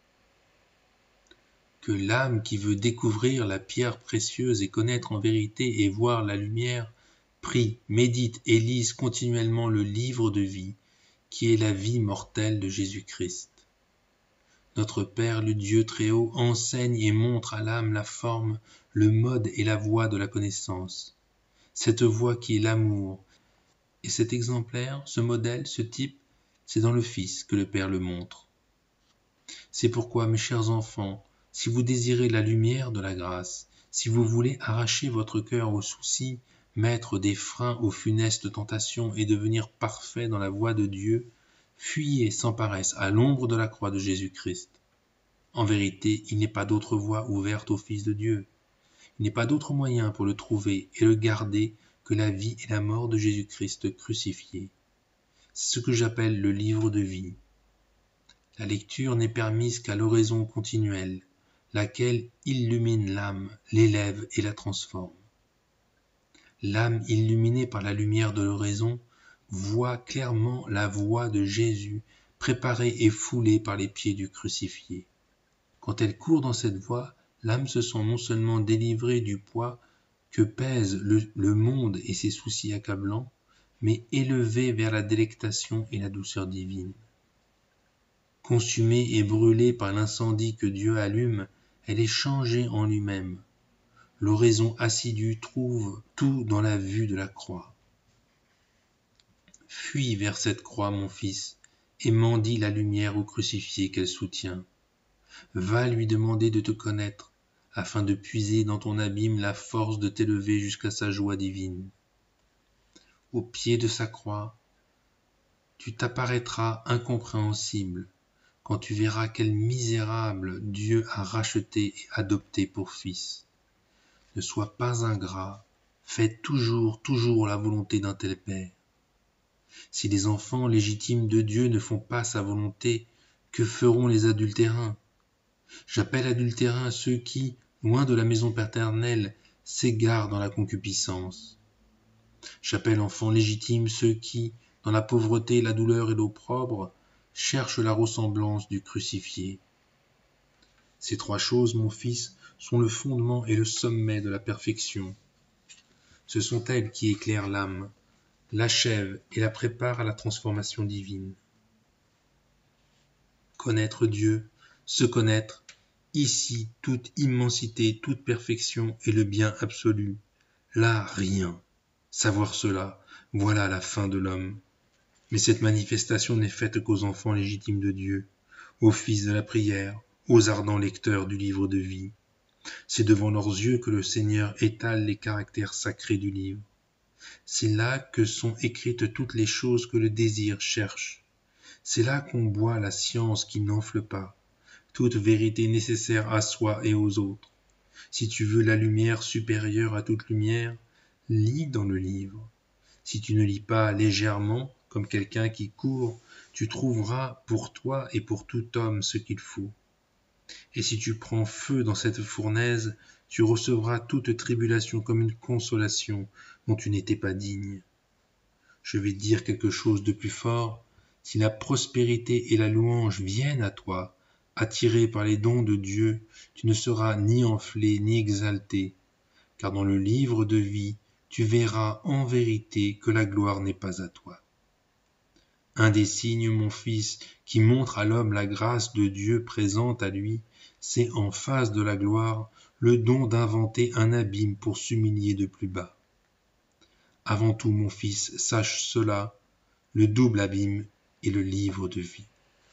Que l'âme qui veut découvrir la pierre précieuse et connaître en vérité et voir la lumière, prie, médite et lise continuellement le livre de vie, qui est la vie mortelle de Jésus-Christ. Notre Père, le Dieu Très-Haut, enseigne et montre à l'âme la forme, le mode et la voie de la connaissance. cette voie qui est l'amour. Et cet exemplaire, ce modèle, ce type, c'est dans le Fils que le Père le montre. C'est pourquoi, mes chers enfants, si vous désirez la lumière de la grâce, si vous voulez arracher votre cœur aux soucis, mettre des freins aux funestes tentations et devenir parfait dans la voie de Dieu, fuyez sans paresse à l'ombre de la croix de Jésus-Christ. En vérité, il n'est pas d'autre voie ouverte au Fils de Dieu. Il n'est pas d'autre moyen pour le trouver et le garder que la vie et la mort de Jésus-Christ crucifié. C'est ce que j'appelle le livre de vie. La lecture n'est permise qu'à l'oraison continuelle, laquelle illumine l'âme, l'élève et la transforme. L'âme illuminée par la lumière de l'oraison voit clairement la voie de Jésus préparée et foulée par les pieds du crucifié. Quand elle court dans cette voie, l'âme se sent non seulement délivrée du poids que pèse le, le monde et ses soucis accablants, mais élevée vers la délectation et la douceur divine. Consumée et brûlée par l'incendie que Dieu allume, elle est changée en lui-même. L'oraison assidue trouve tout dans la vue de la croix. Fuis vers cette croix, mon fils, et mendie la lumière au crucifié qu'elle soutient. Va lui demander de te connaître, afin de puiser dans ton abîme la force de t'élever jusqu'à sa joie divine. Au pied de sa croix, tu t'apparaîtras incompréhensible, quand tu verras quel misérable Dieu a racheté et adopté pour fils. Ne sois pas ingrat, fais toujours, toujours la volonté d'un tel Père. Si les enfants légitimes de Dieu ne font pas sa volonté, que feront les adultérins? J'appelle adultérins ceux qui, loin de la maison paternelle, s'égarent dans la concupiscence. J'appelle enfants légitimes ceux qui, dans la pauvreté, la douleur et l'opprobre, cherchent la ressemblance du crucifié. Ces trois choses, mon fils, sont le fondement et le sommet de la perfection. Ce sont elles qui éclairent l'âme, l'achèvent et la préparent à la transformation divine. Connaître Dieu, se connaître, ici toute immensité, toute perfection est le bien absolu. Là, rien. Savoir cela, voilà la fin de l'homme. Mais cette manifestation n'est faite qu'aux enfants légitimes de Dieu, aux fils de la prière, aux ardents lecteurs du livre de vie. C'est devant leurs yeux que le Seigneur étale les caractères sacrés du livre. C'est là que sont écrites toutes les choses que le désir cherche. C'est là qu'on boit la science qui n'enfle pas, toute vérité nécessaire à soi et aux autres. Si tu veux la lumière supérieure à toute lumière, lis dans le livre. Si tu ne lis pas légèrement, comme quelqu'un qui court, tu trouveras pour toi et pour tout homme ce qu'il faut. Et si tu prends feu dans cette fournaise, tu recevras toute tribulation comme une consolation dont tu n'étais pas digne. Je vais dire quelque chose de plus fort. Si la prospérité et la louange viennent à toi, attirées par les dons de Dieu, tu ne seras ni enflé ni exalté, car dans le livre de vie, tu verras en vérité que la gloire n'est pas à toi. Un des signes, mon fils, qui montre à l'homme la grâce de Dieu présente à lui, c'est en face de la gloire le don d'inventer un abîme pour s'humilier de plus bas. Avant tout, mon fils, sache cela, le double abîme est le livre de vie.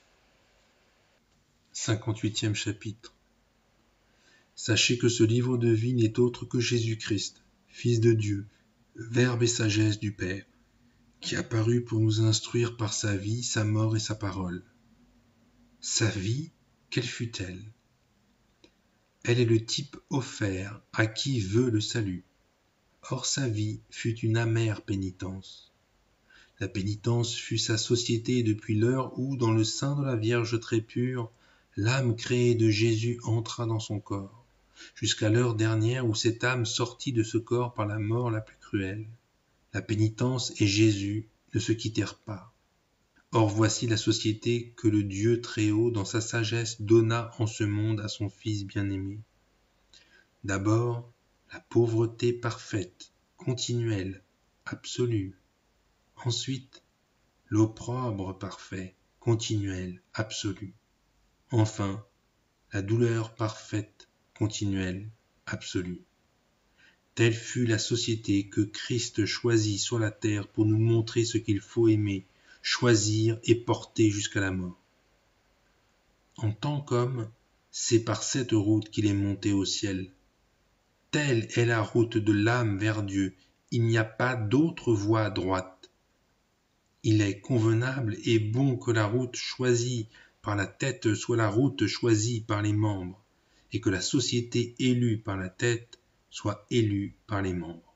cinquante-huitième chapitre. Sachez que ce livre de vie n'est autre que Jésus-Christ, Fils de Dieu, Verbe et sagesse du Père, qui apparut pour nous instruire par sa vie, sa mort et sa parole. Sa vie, quelle fut-elle? Elle est le type offert à qui veut le salut. Or sa vie fut une amère pénitence. La pénitence fut sa société depuis l'heure où, dans le sein de la Vierge très pure, l'âme créée de Jésus entra dans son corps, jusqu'à l'heure dernière où cette âme sortit de ce corps par la mort la plus cruelle. La pénitence et Jésus ne se quittèrent pas. Or voici la société que le Dieu Très-Haut, dans sa sagesse, donna en ce monde à son Fils bien-aimé. D'abord, la pauvreté parfaite, continuelle, absolue. Ensuite, l'opprobre parfait, continuel, absolu. Enfin, la douleur parfaite, continuelle, absolue. Telle fut la société que Christ choisit sur la terre pour nous montrer ce qu'il faut aimer, choisir et porter jusqu'à la mort. En tant qu'homme, c'est par cette route qu'il est monté au ciel. Telle est la route de l'âme vers Dieu, il n'y a pas d'autre voie droite. Il est convenable et bon que la route choisie par la tête soit la route choisie par les membres, et que la société élue par la tête soit élue par les membres.